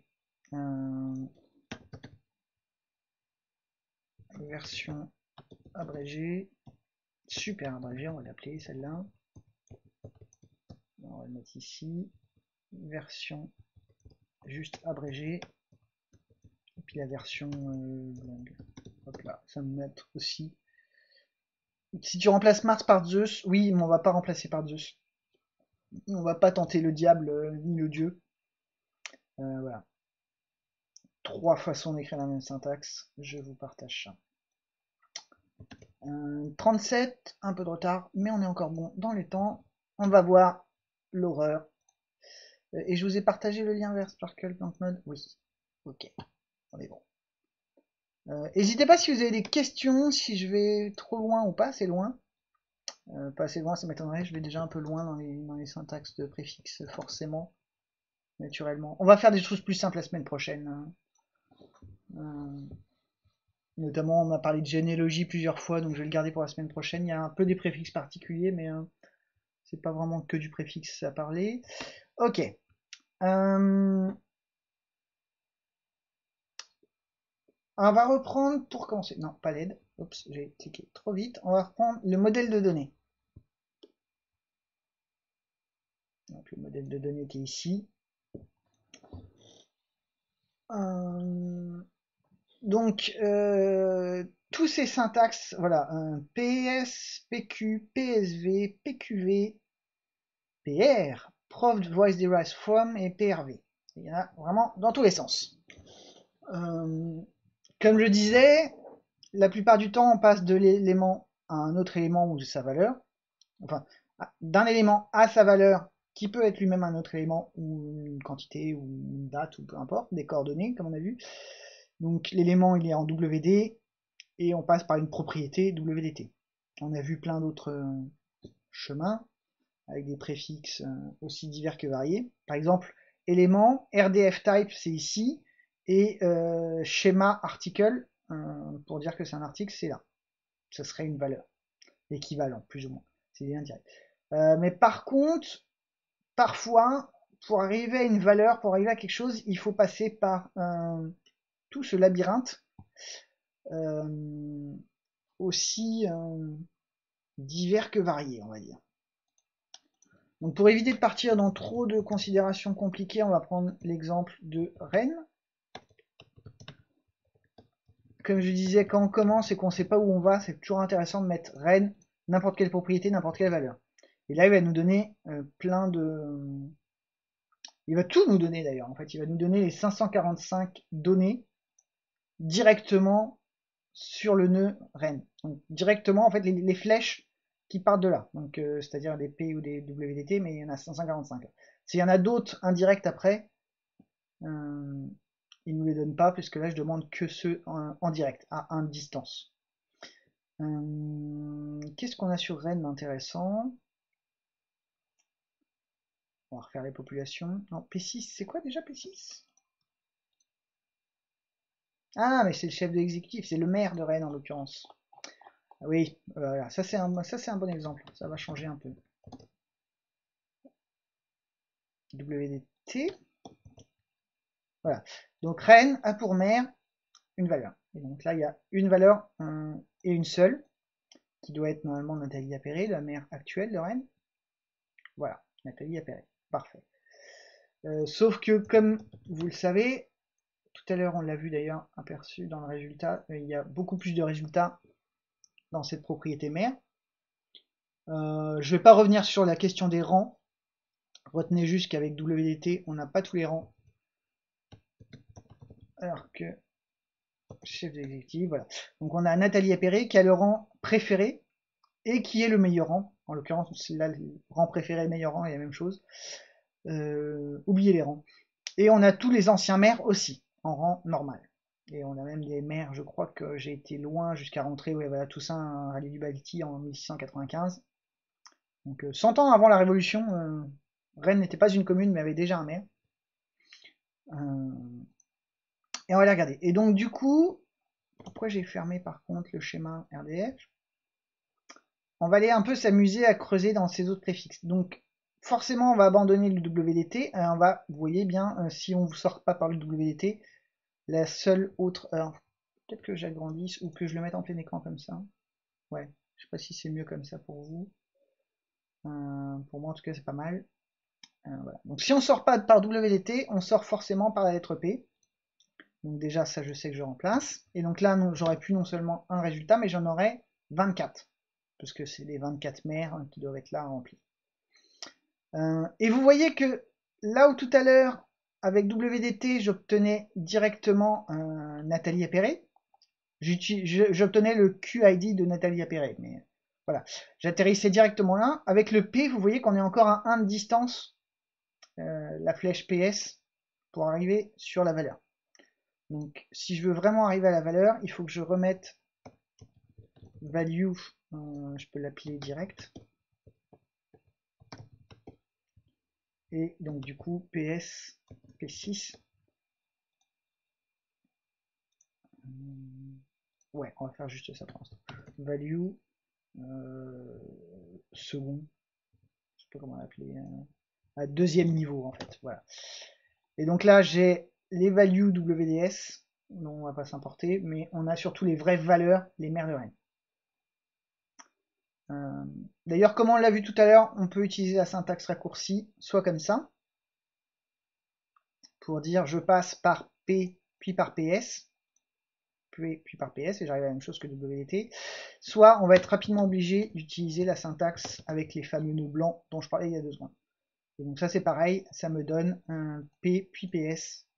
Version abrégée. Super abrégée, on va l'appeler celle-là. On va le mettre ici. Version juste abrégée. Et puis la version longue. Hop là, ça va me mettre aussi. Si tu remplaces Mars par Zeus, oui, mais on va pas remplacer par Zeus. On va pas tenter le diable ni le dieu. Voilà. 3 façons d'écrire la même syntaxe. Je vous partage ça. 37, un peu de retard, mais on est encore bon dans les temps. On va voir l'horreur. Et je vous ai partagé le lien vers Sparkle Blank Mode. Oui. Ok. On est bon. N'hésitez pas si vous avez des questions, si je vais trop loin ou pas assez loin. Pas assez loin, ça m'étonnerait. Je vais déjà un peu loin dans les syntaxes de préfixes, forcément. Naturellement. On va faire des choses plus simples la semaine prochaine. Notamment, on a parlé de généalogie plusieurs fois, donc je vais le garder pour la semaine prochaine. Il y a un peu des préfixes particuliers, mais c'est pas vraiment que du préfixe à parler. Ok. On va reprendre pour commencer. Non, pas l'aide. Oups, j'ai cliqué trop vite. On va reprendre le modèle de données. Donc le modèle de données qui est ici. Donc tous ces syntaxes, voilà, PS, PQ, PSV, PQV, PR, Proved Voice Derived From et PRV. Il y en a vraiment dans tous les sens. Comme je disais, la plupart du temps, on passe de l'élément à un autre élément ou de sa valeur. Enfin, d'un élément à sa valeur, qui peut être lui-même un autre élément, ou une quantité, ou une date, ou peu importe, des coordonnées, comme on a vu. Donc l'élément, il est en WD, et on passe par une propriété WDT. On a vu plein d'autres chemins, avec des préfixes aussi divers que variés. Par exemple, élément, RDF type, c'est ici, et schéma article, pour dire que c'est un article, c'est là. Ce serait une valeur, équivalent, plus ou moins. C'est bien direct. Mais par contre, parfois, pour arriver à une valeur, pour arriver à quelque chose, il faut passer par tout ce labyrinthe, aussi divers que variés, on va dire. Donc pour éviter de partir dans trop de considérations compliquées, on va prendre l'exemple de Rennes. Comme je disais, quand on commence et qu'on ne sait pas où on va, c'est toujours intéressant de mettre Rennes, n'importe quelle propriété, n'importe quelle valeur. Et là, il va nous donner plein de... Il va tout nous donner d'ailleurs, en fait. Il va nous donner les 545 données directement sur le nœud Rennes. Donc directement, en fait, les flèches qui partent de là. Donc c'est-à-dire des P ou des WDT, mais il y en a 545. S'il y en a d'autres indirects après, il ne nous les donne pas, puisque là je demande que ceux en direct, à 1 distance. Qu'est-ce qu'on a sur Rennes d'intéressant? On va refaire les populations. Non, P6, c'est quoi déjà P6? Ah, mais c'est le chef de l'exécutif, c'est le maire de Rennes en l'occurrence. Ah oui, voilà, ça c'est un bon exemple, ça va changer un peu. WDT, voilà. Donc Rennes a pour maire une valeur. Et donc là, il y a une valeur et une seule, qui doit être normalement Nathalie Appéré, la maire actuelle de Rennes. Voilà, Nathalie Appéré, parfait. Sauf que, comme vous le savez, tout à l'heure on l'a vu d'ailleurs aperçu dans le résultat, il y a beaucoup plus de résultats dans cette propriété mère. Je vais pas revenir sur la question des rangs. Retenez juste qu'avec WDT, on n'a pas tous les rangs. Alors que chef d'exécutif, voilà. Donc on a Nathalie Appéré qui a le rang préféré et qui est le meilleur rang. En l'occurrence, là, le rang préféré et meilleur rang est la même chose. Oubliez les rangs. Et on a tous les anciens maires aussi, en rang normal. Et on a même des maires, je crois que j'ai été loin jusqu'à rentrer, ouais, voilà, Toussaint Rallye du Balti en 1695. Donc 100 ans avant la Révolution, Rennes n'était pas une commune, mais avait déjà un maire. Euh, et on va les regarder. Et donc du coup, pourquoi j'ai fermé par contre le schéma RDF? On va aller un peu s'amuser à creuser dans ces autres préfixes. Donc forcément, on va abandonner le WDT. On va, vous voyez bien, si on ne sort pas par le WDT, la seule autre... Alors, peut-être que j'agrandisse ou que je le mette en plein écran comme ça. Ouais, je sais pas si c'est mieux comme ça pour vous. Pour moi, en tout cas, c'est pas mal. Voilà. Donc si on sort pas par WDT, on sort forcément par la lettre P. Donc déjà, ça, je sais que je remplace. Et donc là, j'aurais plus non seulement un résultat, mais j'en aurais 24. Parce que c'est les 24 maires qui doivent être là remplis. Et vous voyez que là où tout à l'heure, avec WDT, j'obtenais directement Nathalie Appéré, j'obtenais le QID de Nathalie Appéré. Mais voilà, j'atterrissais directement là. Avec le P, vous voyez qu'on est encore à 1 de distance, la flèche PS, pour arriver sur la valeur. Donc si je veux vraiment arriver à la valeur, il faut que je remette value, je peux l'appeler direct. Et donc du coup PS P6. Ouais, on va faire juste ça pour l'instant. Value second, je sais pas comment l'appeler, à deuxième niveau en fait. Voilà. Et donc là j'ai les values WDS, dont on va pas s'importer, mais on a surtout les vraies valeurs, les maires de Rennes. D'ailleurs, comme on l'a vu tout à l'heure, on peut utiliser la syntaxe raccourcie, soit comme ça, pour dire je passe par P puis par PS, puis par PS, et j'arrive à la même chose que WDT, soit on va être rapidement obligé d'utiliser la syntaxe avec les fameux nœuds blancs dont je parlais il y a 2 secondes. Et donc ça c'est pareil, ça me donne un P puis PS.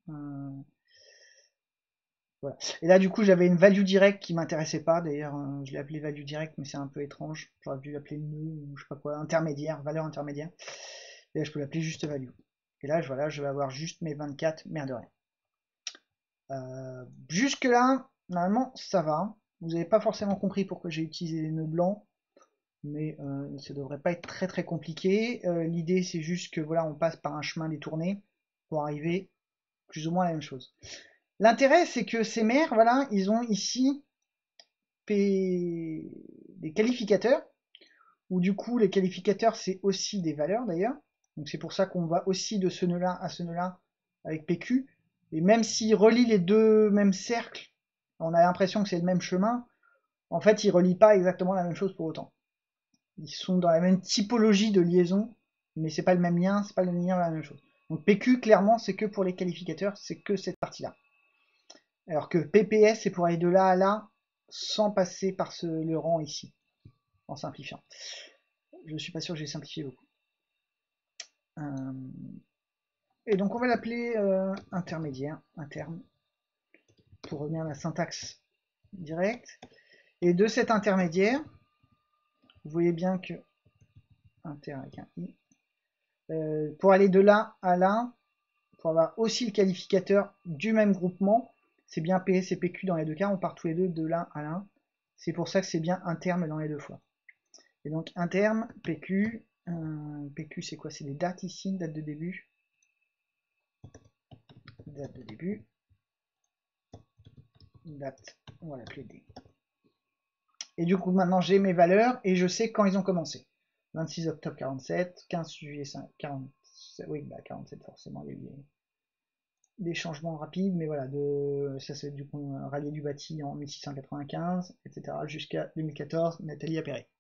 Voilà. Et là du coup j'avais une value direct qui m'intéressait pas, d'ailleurs je l'ai appelé value direct mais c'est un peu étrange, j'aurais dû l'appeler nœud ou je sais pas quoi, intermédiaire, valeur intermédiaire. Et là je peux l'appeler juste value. Et là voilà, je vais avoir juste mes 24 merde de rien. Jusque là, normalement ça va. Vous n'avez pas forcément compris pourquoi j'ai utilisé les nœuds blancs, mais ça devrait pas être très très compliqué. L'idée c'est juste que voilà, on passe par un chemin détourné pour arriver plus ou moins à la même chose. L'intérêt c'est que ces maires, voilà, ils ont ici des qualificateurs, où du coup les qualificateurs c'est aussi des valeurs d'ailleurs. Donc c'est pour ça qu'on va aussi de ce nœud-là à ce nœud-là avec PQ. Et même s'ils relient les deux mêmes cercles, on a l'impression que c'est le même chemin. En fait, ils relient pas exactement la même chose pour autant. Ils sont dans la même typologie de liaison, mais c'est pas le même lien, c'est pas le lien vers la même chose. Donc PQ, clairement, c'est que pour les qualificateurs, c'est que cette partie-là. Alors que PPS, c'est pour aller de là à là, sans passer par le rang ici, en simplifiant. Je suis pas sûr que j'ai simplifié beaucoup. Et donc on va l'appeler intermédiaire, interne, pour revenir à la syntaxe directe. Et de cet intermédiaire, vous voyez bien que inter avec un i, pour aller de là à là, pour avoir aussi le qualificateur du même groupement, c'est bien PS et PQ dans les deux cas, on part tous les deux de là à là. C'est pour ça que c'est bien un terme dans les deux fois. Et donc un terme, PQ, PQ c'est quoi? C'est des dates ici, date de début. Date de début. date, on va l'appeler D. Et du coup, maintenant, j'ai mes valeurs et je sais quand ils ont commencé. 26 octobre 47, 15 juillet 47, oui, bah 47 forcément, il y a eu des changements rapides, mais voilà, ça c'est du coup un rallié du bâti en 1695, etc. jusqu'à 2014, Nathalie Appéré.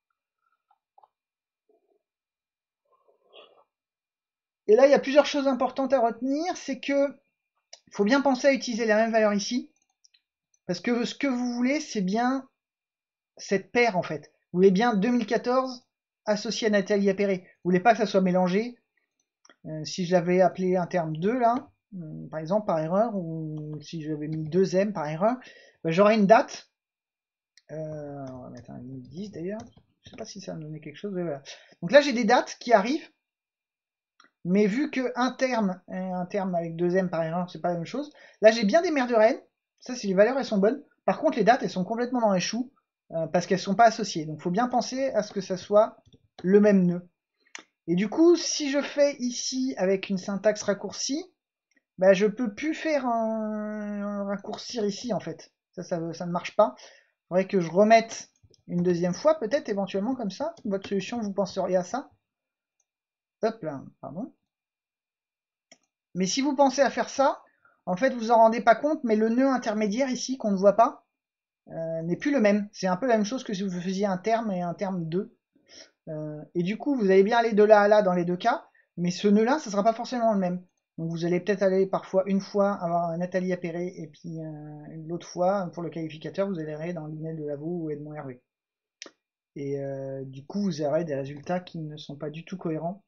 Et là, il y a plusieurs choses importantes à retenir, c'est que faut bien penser à utiliser la même valeur ici, parce que ce que vous voulez, c'est bien cette paire en fait. Vous voulez bien 2014 associé à Nathalie Appéré. Vous voulez pas que ça soit mélangé. Si je l'avais appelé un terme 2 là, par exemple par erreur, ou si j'avais mis 2M par erreur, ben, j'aurais une date. On va mettre un 10 d'ailleurs. Je sais pas si ça va me donner quelque chose. Mais voilà. Donc là j'ai des dates qui arrivent. Mais vu que un terme avec 2M par erreur, c'est pas la même chose. Là j'ai bien des mères de Rennes. Ça, c'est les valeurs, elles sont bonnes. Par contre, les dates, elles sont complètement dans les choux. Parce qu'elles sont pas associées. Donc faut bien penser à ce que ça soit le même nœud. Et du coup, si je fais ici avec une syntaxe raccourcie, bah, je peux plus faire un raccourcir ici en fait. Ça ne marche pas. Il faudrait que je remette une deuxième fois, peut-être éventuellement comme ça. Votre solution, vous penseriez à ça? Hop là, pardon. Mais si vous pensez à faire ça, en fait, vous en rendez pas compte, mais le nœud intermédiaire ici qu'on ne voit pas n'est plus le même. C'est un peu la même chose que si vous faisiez un terme et un terme 2. Et du coup, vous allez bien aller de là à là dans les deux cas, mais ce nœud-là, ça sera pas forcément le même. Donc vous allez peut-être aller parfois une fois avoir un Nathalie Appéré et puis l'autre fois, pour le qualificateur, vous allez aller dans Lionel Delavaux ou Edmond Hervé. Et du coup, vous aurez des résultats qui ne sont pas du tout cohérents.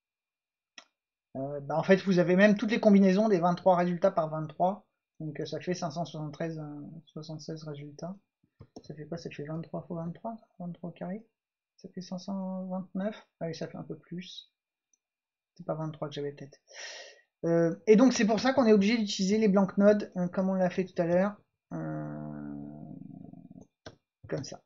Bah, en fait, vous avez même toutes les combinaisons des 23 résultats par 23. Donc ça fait 573, 76 résultats. Ça fait quoi? Ça fait 23 fois 23? 23 au carré? Ça fait 529? Ah oui, ça fait un peu plus. C'est pas 23 que j'avais peut-être. Et donc c'est pour ça qu'on est obligé d'utiliser les blank nodes comme on l'a fait tout à l'heure. Comme ça.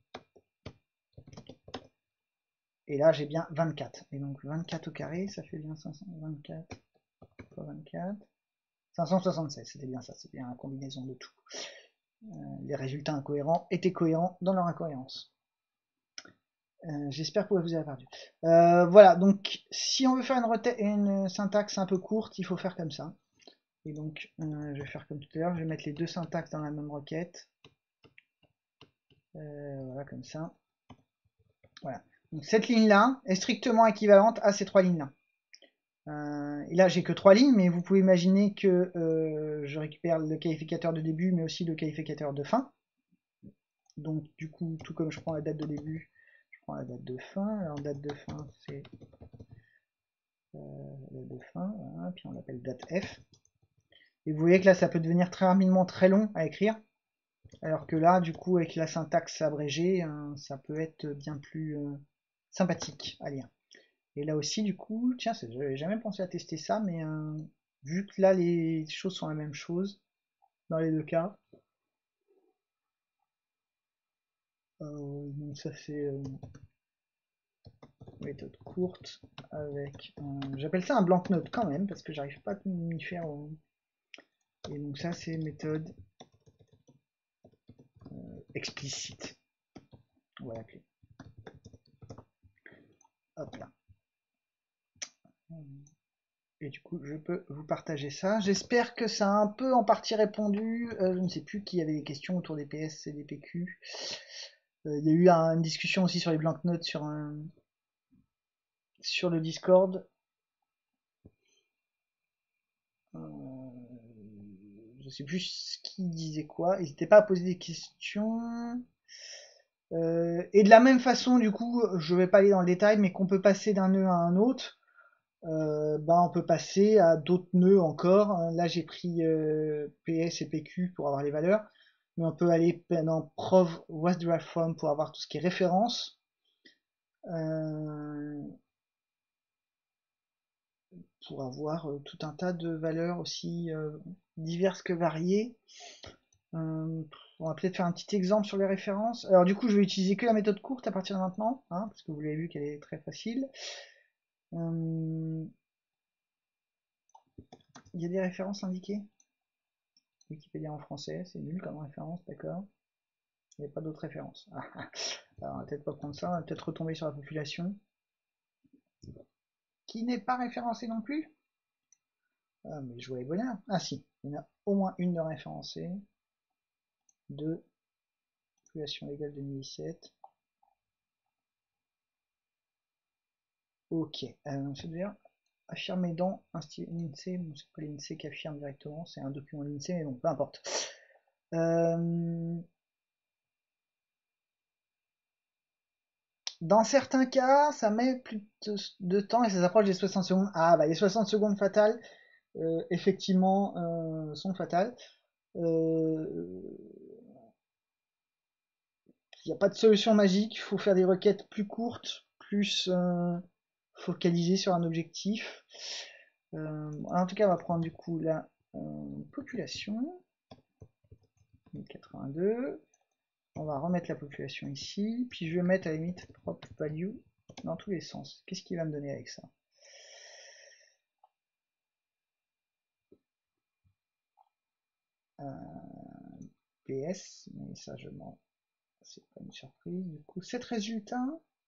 Et là j'ai bien 24. Et donc 24 au carré, ça fait bien 524 fois 24. 576, c'était bien ça, c'est bien la combinaison de tout. Les résultats incohérents étaient cohérents dans leur incohérence. J'espère que vous avez perdu. Voilà, donc si on veut faire une syntaxe un peu courte, il faut faire comme ça. Et donc je vais faire comme tout à l'heure, je vais mettre les deux syntaxes dans la même requête. Voilà, comme ça. Voilà. Donc cette ligne-là est strictement équivalente à ces trois lignes-là. Et là, j'ai que trois lignes, mais vous pouvez imaginer que je récupère le qualificateur de début, mais aussi le qualificateur de fin. Donc du coup, tout comme je prends la date de début, je prends la date de fin. Alors date de fin, c'est date de fin, voilà, puis on l'appelle date F. Et vous voyez que là, ça peut devenir très rapidement très long à écrire. Alors que là, du coup, avec la syntaxe abrégée, ça peut être bien plus sympathique à lire. Et là aussi, du coup, tiens, j'avais jamais pensé à tester ça, mais vu que là, les choses sont la même chose dans les deux cas, donc ça c'est méthode courte avec, j'appelle ça un blank note quand même, parce que j'arrive pas à m'y faire. Et donc ça c'est méthode explicite. On va l'appeler. Hop là. Et du coup, je peux vous partager ça. J'espère que ça a un peu en partie répondu. Je ne sais plus qui avait des questions autour des PS et des PQ. Il y a eu une discussion aussi sur les blank notes sur le Discord. Je sais plus qui disait quoi. N'hésitez pas à poser des questions. Et de la même façon, du coup, je vais pas aller dans le détail, mais qu'on peut passer d'un nœud à un autre. On peut passer à d'autres nœuds encore. Là, j'ai pris PS et PQ pour avoir les valeurs, mais on peut aller dans prov wasdrive from pour avoir tout ce qui est référence. Pour avoir tout un tas de valeurs aussi diverses que variées. On va peut-être faire un petit exemple sur les références. Alors du coup, je vais utiliser que la méthode courte à partir de maintenant, hein, parce que vous l'avez vu qu'elle est très facile. Il y a des références indiquées? Wikipédia en français, c'est nul comme référence, d'accord. Il n'y a pas d'autres références. Alors, on va peut-être pas prendre ça, on va peut-être retomber sur la population. Qui n'est pas référencée non plus. Ah, mais je vois les bonheurs. Ah si, il y en a au moins une de référencée. 2. Population légale 2017. Ok, ça veut dire affirmer dans l'INSEE. Bon, c'est pas l'INSEE qui affirme directement, c'est un document de l'INSEE, mais bon, peu importe. Dans certains cas, ça met plus de temps et ça s'approche des 60 secondes. Ah, bah les 60 secondes fatales, effectivement, sont fatales. Il n'y a pas de solution magique, il faut faire des requêtes plus courtes, plus focalisées sur un objectif. En tout cas, on va prendre du coup la population. 1082. On va remettre la population ici. Puis je vais mettre à la limite prop value dans tous les sens. Qu'est-ce qu'il va me donner avec ça? PS, mais ça je m'en... C'est pas une surprise. Du coup, 7 résultats.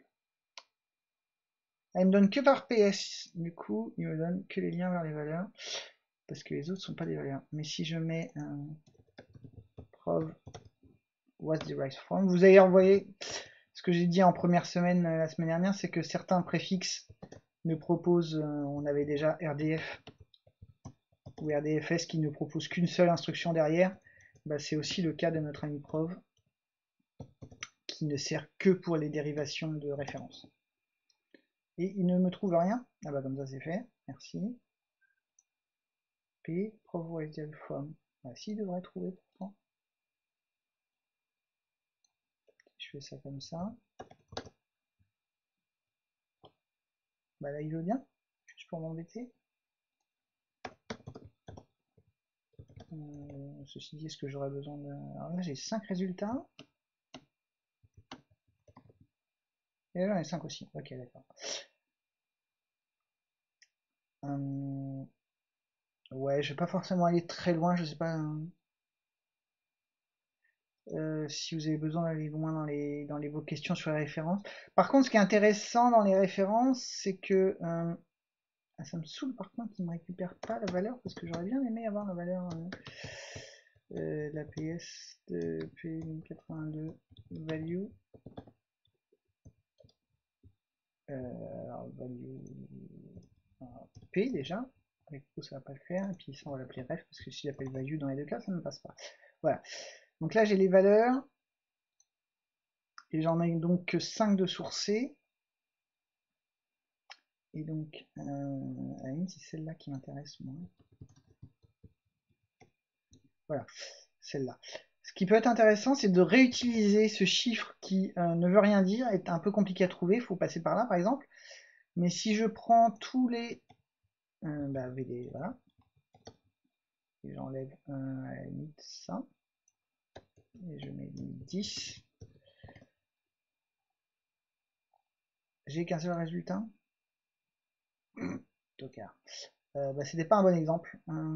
Ah, il me donne que par PS. Du coup, il me donne que les liens vers les valeurs. Parce que les autres sont pas des valeurs. Mais si je mets un prov what's derived from, vous avez envoyé ce que j'ai dit en première semaine, la semaine dernière, c'est que certains préfixes ne proposent, on avait déjà RDF ou RDFS qui ne propose qu'une seule instruction derrière. Bah, c'est aussi le cas de notre ami prov qui ne sert que pour les dérivations de référence. Et il ne me trouve rien. Ah bah comme ça c'est fait, merci. P, prov from. Bah si, il devrait trouver pourtant. Je fais ça comme ça. Bah là il veut bien, juste pour m'embêter. Ceci dit, est-ce que j'aurais besoin de... Alors là j'ai 5 résultats. Et là j'en ai 5 aussi. Ok, d'accord. Ouais, je vais pas forcément aller très loin, je sais pas si vous avez besoin d'aller loin dans vos questions sur les références. Par contre, ce qui est intéressant dans les références, c'est que ça me saoule par contre qu'il ne me récupère pas la valeur, parce que j'aurais bien aimé avoir la valeur la PS de P1082 value. Alors, value P déjà. Avec coup, ça va pas le faire. Et puis ça, on va l'appeler ref, parce que si j'appelle value dans les deux cas, ça ne passe pas. Voilà. Donc là, j'ai les valeurs. Et j'en ai donc que 5 de sourcés. Et donc, à la limite, c'est celle-là qui m'intéresse moi. Voilà, celle-là. Ce qui peut être intéressant, c'est de réutiliser ce chiffre qui ne veut rien dire, est un peu compliqué à trouver, il faut passer par là par exemple. Mais si je prends tous les... VD, voilà. Et j'enlève à la limite ça. Et je mets 10. J'ai qu'un seul résultat. Tocard. C'était pas un bon exemple.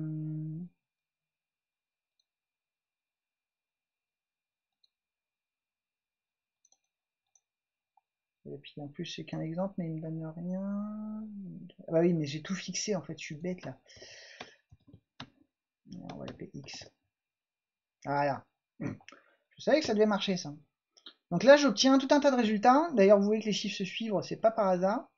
Et puis en plus c'est qu'un exemple mais il me donne rien. Ah bah oui mais j'ai tout fixé en fait, je suis bête là. On va l'appeler X. Voilà. Je savais que ça devait marcher ça. Donc là j'obtiens tout un tas de résultats. D'ailleurs vous voyez que les chiffres se suivent, c'est pas par hasard.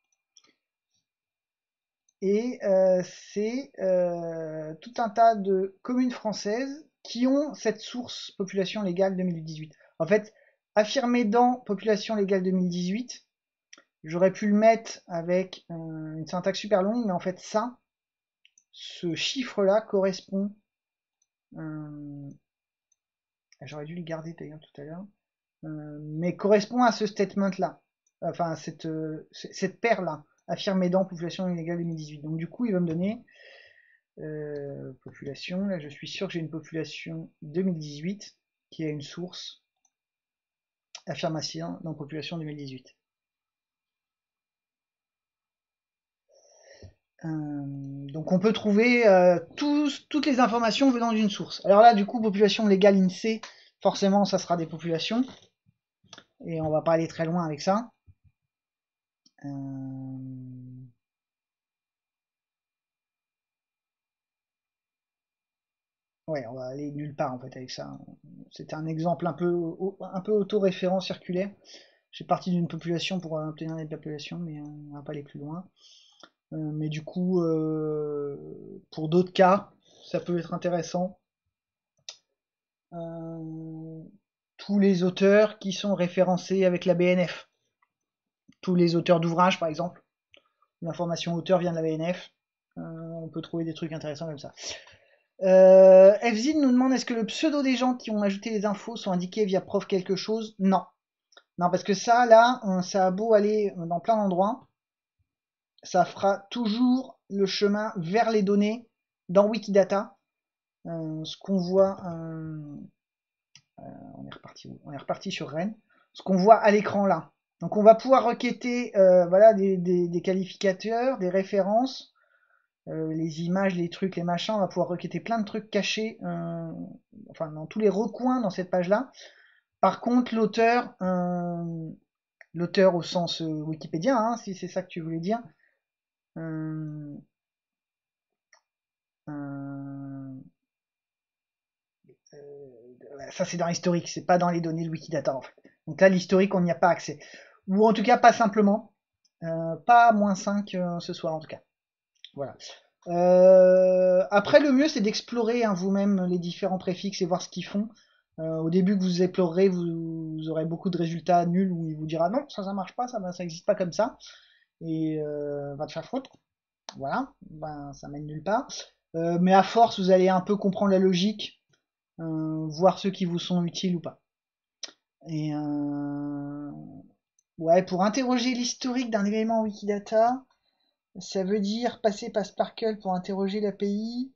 Et c'est tout un tas de communes françaises qui ont cette source population légale 2018. En fait, affirmé dans population légale 2018, j'aurais pu le mettre avec une syntaxe super longue, mais en fait ça, ce chiffre-là correspond... j'aurais dû le garder d'ailleurs tout à l'heure, mais correspond à ce statement-là, enfin à cette paire-là, affirmé dans population illégale 2018. Donc du coup, il va me donner population, là je suis sûr que j'ai une population 2018 qui a une source affirmation dans population 2018. Donc on peut trouver toutes les informations venant d'une source. Alors là, du coup, population légale INSEE, forcément, ça sera des populations. Et on va pas aller très loin avec ça. Ouais, on va aller nulle part en fait avec ça. C'était un exemple un peu autoréférent circulaire. J'ai parti d'une population pour obtenir des populations, mais on va pas aller plus loin. Mais du coup, pour d'autres cas, ça peut être intéressant. Tous les auteurs qui sont référencés avec la BNF. Tous les auteurs d'ouvrages, par exemple. L'information auteur vient de la BNF. On peut trouver des trucs intéressants comme ça. FZ nous demande est-ce que le pseudo des gens qui ont ajouté les infos sont indiqués via prof quelque chose? Non. Non, parce que ça, là, ça a beau aller dans plein d'endroits, ça fera toujours le chemin vers les données dans Wikidata. Ce qu'on voit, on est reparti sur Rennes. Ce qu'on voit à l'écran là. Donc on va pouvoir requêter voilà, des qualificateurs, des références, les images, les trucs, les machins. On va pouvoir requêter plein de trucs cachés, enfin dans tous les recoins dans cette page-là. Par contre, l'auteur au sens Wikipédia, hein, si c'est ça que tu voulais dire, euh, euh, ça c'est dans l'historique, c'est pas dans les données de Wikidata en fait. Donc là, l'historique, on n'y a pas accès. Ou en tout cas, pas simplement. Pas -5 ce soir en tout cas. Voilà. Après, le mieux, c'est d'explorer hein, vous-même les différents préfixes et voir ce qu'ils font. Au début que vous explorerez, vous aurez beaucoup de résultats nuls où il vous dira non, ça marche pas, ça existe pas comme ça. Et va te faire foutre. Voilà, ben, ça mène nulle part. Mais à force, vous allez un peu comprendre la logique, voir ceux qui vous sont utiles ou pas. Et ouais, pour interroger l'historique d'un élément Wikidata, ça veut dire passer par Sparkle pour interroger l'API.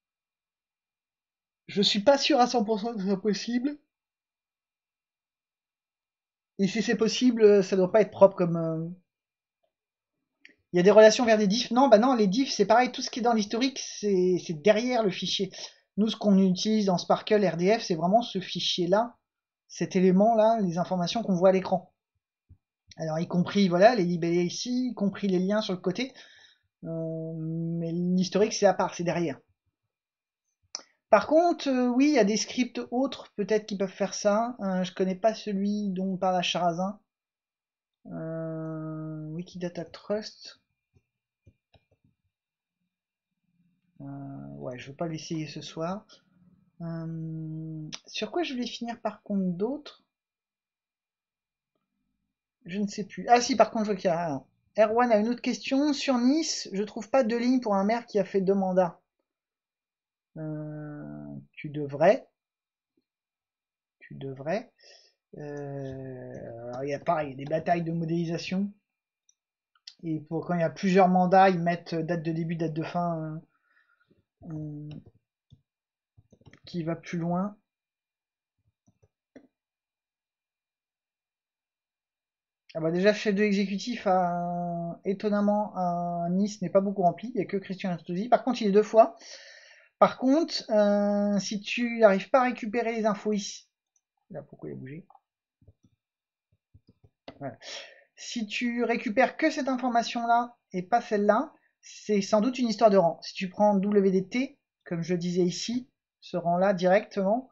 Je suis pas sûr à 100% que ce soit possible. Et si c'est possible, ça doit pas être propre comme. Il y a des relations vers des diffs. Non, bah non, les diffs, c'est pareil, tout ce qui est dans l'historique, c'est derrière le fichier. Nous, ce qu'on utilise dans Sparkle RDF, c'est vraiment ce fichier-là, cet élément-là, les informations qu'on voit à l'écran. Alors, y compris, voilà, les libellés ici, y compris les liens sur le côté. Mais l'historique, c'est à part, c'est derrière. Par contre, oui, il y a des scripts autres, peut-être, qui peuvent faire ça. Je connais pas celui dont parle à Charazin. Wikidata Trust. Ouais, je veux pas l'essayer ce soir. Sur quoi je voulais finir par contre d'autres? Je ne sais plus. Ah si, par contre, je vois qu'il y a... Erwan a une autre question. Sur Nice, je trouve pas de ligne pour un maire qui a fait 2 mandats. Tu devrais. Tu devrais. Alors, il y a pareil, il y a des batailles de modélisation. Et pour quand il y a plusieurs mandats, ils mettent date de début, date de fin qui va plus loin. Ah bah déjà, chef de l'exécutif, étonnamment, à Nice n'est pas beaucoup rempli. Il n'y a que Christian Estrosi. Par contre, il est 2 fois. Par contre, si tu n'arrives pas à récupérer les infos ici, là pourquoi il a bougé, voilà. Si tu récupères que cette information-là et pas celle-là, c'est sans doute une histoire de rang. Si tu prends WDT, comme je le disais ici, ce rang-là directement,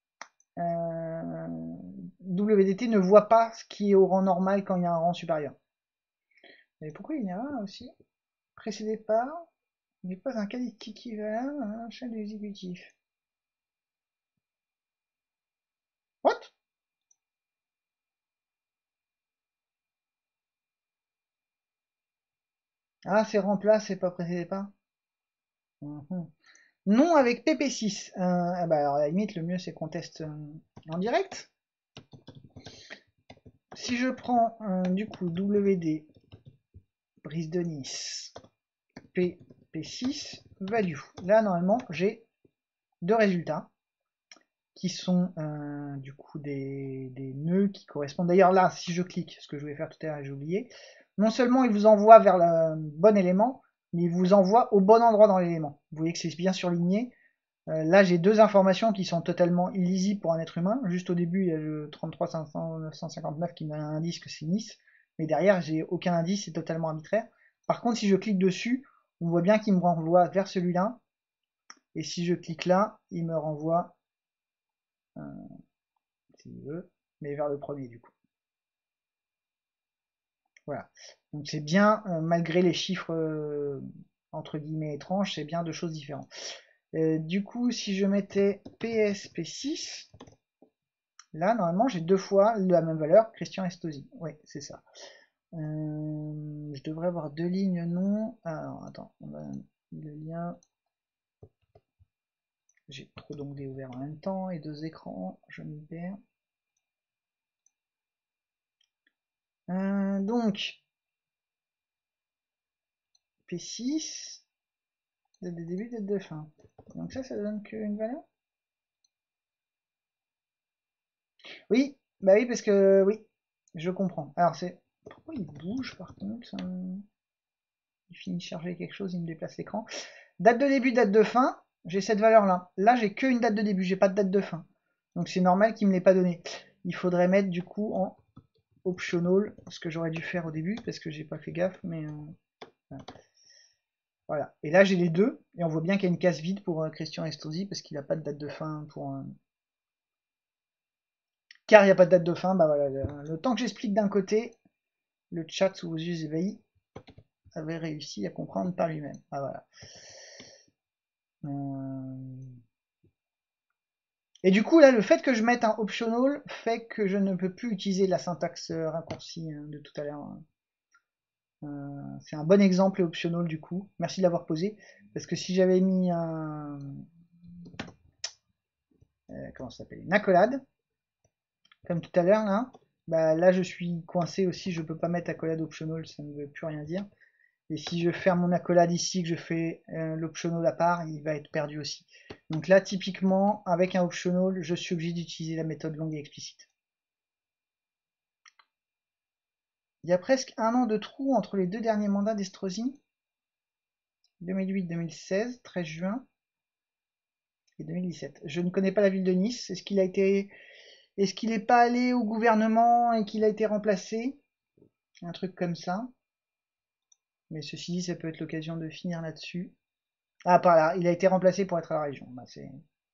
WDT ne voit pas ce qui est au rang normal quand il y a un rang supérieur. Mais pourquoi il y en a un aussi précédé par n'est pas un qualité équivalent à un chef d'exécutif. What? Ah, c'est remplace et pas précédé par. Mhm. Non avec PP6. Ah bah alors à la limite, le mieux c'est qu'on teste en direct. Si je prends du coup WD Brise de Nice PP6 value. Là normalement j'ai 2 résultats qui sont du coup des nœuds qui correspondent. D'ailleurs là, si je clique, ce que je voulais faire tout à l'heure, j'ai oublié, non seulement il vous envoie vers le bon élément, mais il vous envoie au bon endroit dans l'élément. Vous voyez que c'est bien surligné. Là, j'ai deux informations qui sont totalement illisibles pour un être humain. Juste au début, il y a le 33 500 959 qui me donne un indice que c'est Nice, mais derrière, j'ai aucun indice, c'est totalement arbitraire. Par contre, si je clique dessus, on voit bien qu'il me renvoie vers celui-là. Et si je clique là, il me renvoie, s'il veut, mais vers le premier du coup. Voilà. Donc c'est bien, malgré les chiffres entre guillemets étranges, c'est bien deux choses différentes. Du coup, si je mettais PSP6, là, normalement, j'ai deux fois la même valeur, Christian Estrosi. Oui, c'est ça. Je devrais avoir deux lignes non. Alors, attends, on va le lien. J'ai trop d'onglets ouverts en même temps et deux écrans, je m'y perds. Donc, P6, date de début, date de fin. Donc ça donne qu'une valeur? Oui, bah oui, parce que oui, je comprends. Alors c'est... Pourquoi il bouge par contre? Il finit de charger quelque chose, il me déplace l'écran. Date de début, date de fin, j'ai cette valeur-là. Là, j'ai qu'une date de début, j'ai pas de date de fin. Donc c'est normal qu'il me l'ait pas donné. Il faudrait mettre du coup en optional, ce que j'aurais dû faire au début, parce que j'ai pas fait gaffe, mais... Voilà. Et là, j'ai les deux, et on voit bien qu'il y a une case vide pour Christian Estrosi, parce qu'il n'a pas de date de fin pour... Car il n'y a pas de date de fin, bah voilà, le temps que j'explique d'un côté, le chat sous vos yeux ébahis avait réussi à comprendre par lui-même. Ah voilà. Et du coup, là, le fait que je mette un optional fait que je ne peux plus utiliser la syntaxe raccourcie de tout à l'heure. C'est un bon exemple optional du coup. Merci de l'avoir posé. Parce que si j'avais mis un... comment ça s'appelle? Une accolade, comme tout à l'heure là, bah là je suis coincé aussi, je peux pas mettre accolade optional, ça ne veut plus rien dire. Et si je ferme mon accolade ici, que je fais l'optional à part, il va être perdu aussi. Donc là, typiquement, avec un optional, je suis obligé d'utiliser la méthode longue et explicite. Il y a presque un an de trou entre les deux derniers mandats d'Estrosi, 2008-2016, 13 juin, et 2017. Je ne connais pas la ville de Nice. Est-ce qu'il n'est pas allé au gouvernement et qu'il a été remplacé? Un truc comme ça. Mais ceci dit, ça peut être l'occasion de finir là-dessus. Ah, par là, il a été remplacé pour être à la région. Bah, c'est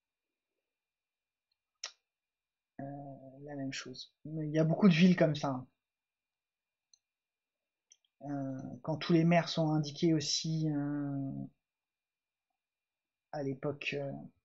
la même chose. Mais il y a beaucoup de villes comme ça, hein. Quand tous les maires sont indiqués aussi à l'époque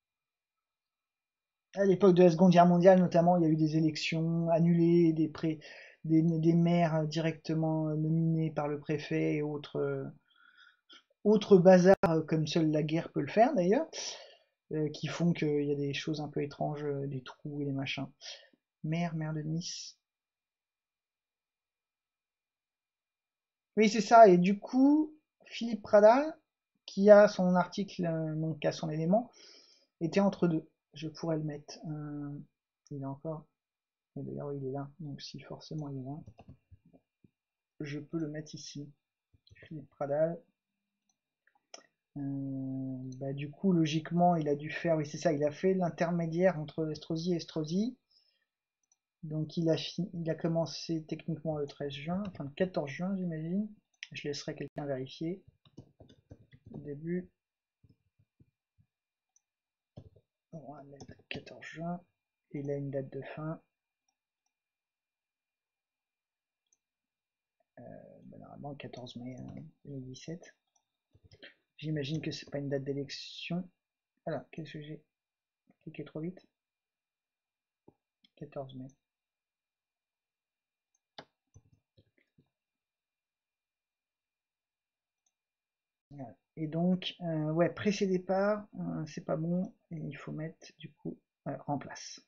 de la Seconde Guerre mondiale notamment, il y a eu des élections annulées, des maires directement nominés par le préfet et autres bazar comme seule la guerre peut le faire d'ailleurs, qui font qu'il y a des choses un peu étranges, des trous et des machins. Maire de Nice. Oui, c'est ça. Et du coup, Philippe Pradal, qui a son article, donc à son élément, était entre deux. Je pourrais le mettre. Il est encore. Et d'ailleurs, il est là. Donc, si forcément il est là, je peux le mettre ici. Philippe Pradal. Bah, du coup, logiquement, il a dû faire. Oui, c'est ça. Il a fait l'intermédiaire entre Estrosi et Estrosi. Donc, il a commencé techniquement le 13 juin, enfin le 14 juin, j'imagine. Je laisserai quelqu'un vérifier. Au début, on va mettre 14 juin. Et il a une date de fin. Bah, normalement, 14 mai 2017. J'imagine que c'est pas une date d'élection. Alors, qu'est-ce que j'ai cliqué trop vite? 14 mai. Voilà. Et donc, ouais, départ, c'est pas bon. Et il faut mettre, du coup, remplace.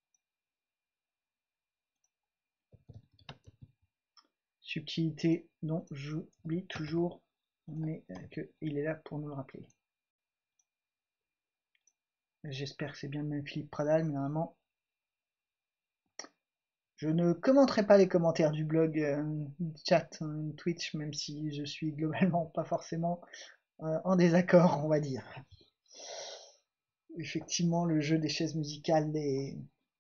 Subtilité dont j'oublie toujours, mais qu'il est là pour nous le rappeler. J'espère que c'est bien le même Philippe Pradal, mais normalement, Je ne commenterai pas les commentaires du blog, chat, Twitch, même si je suis globalement pas forcément en désaccord, on va dire. Effectivement, le jeu des chaises musicales est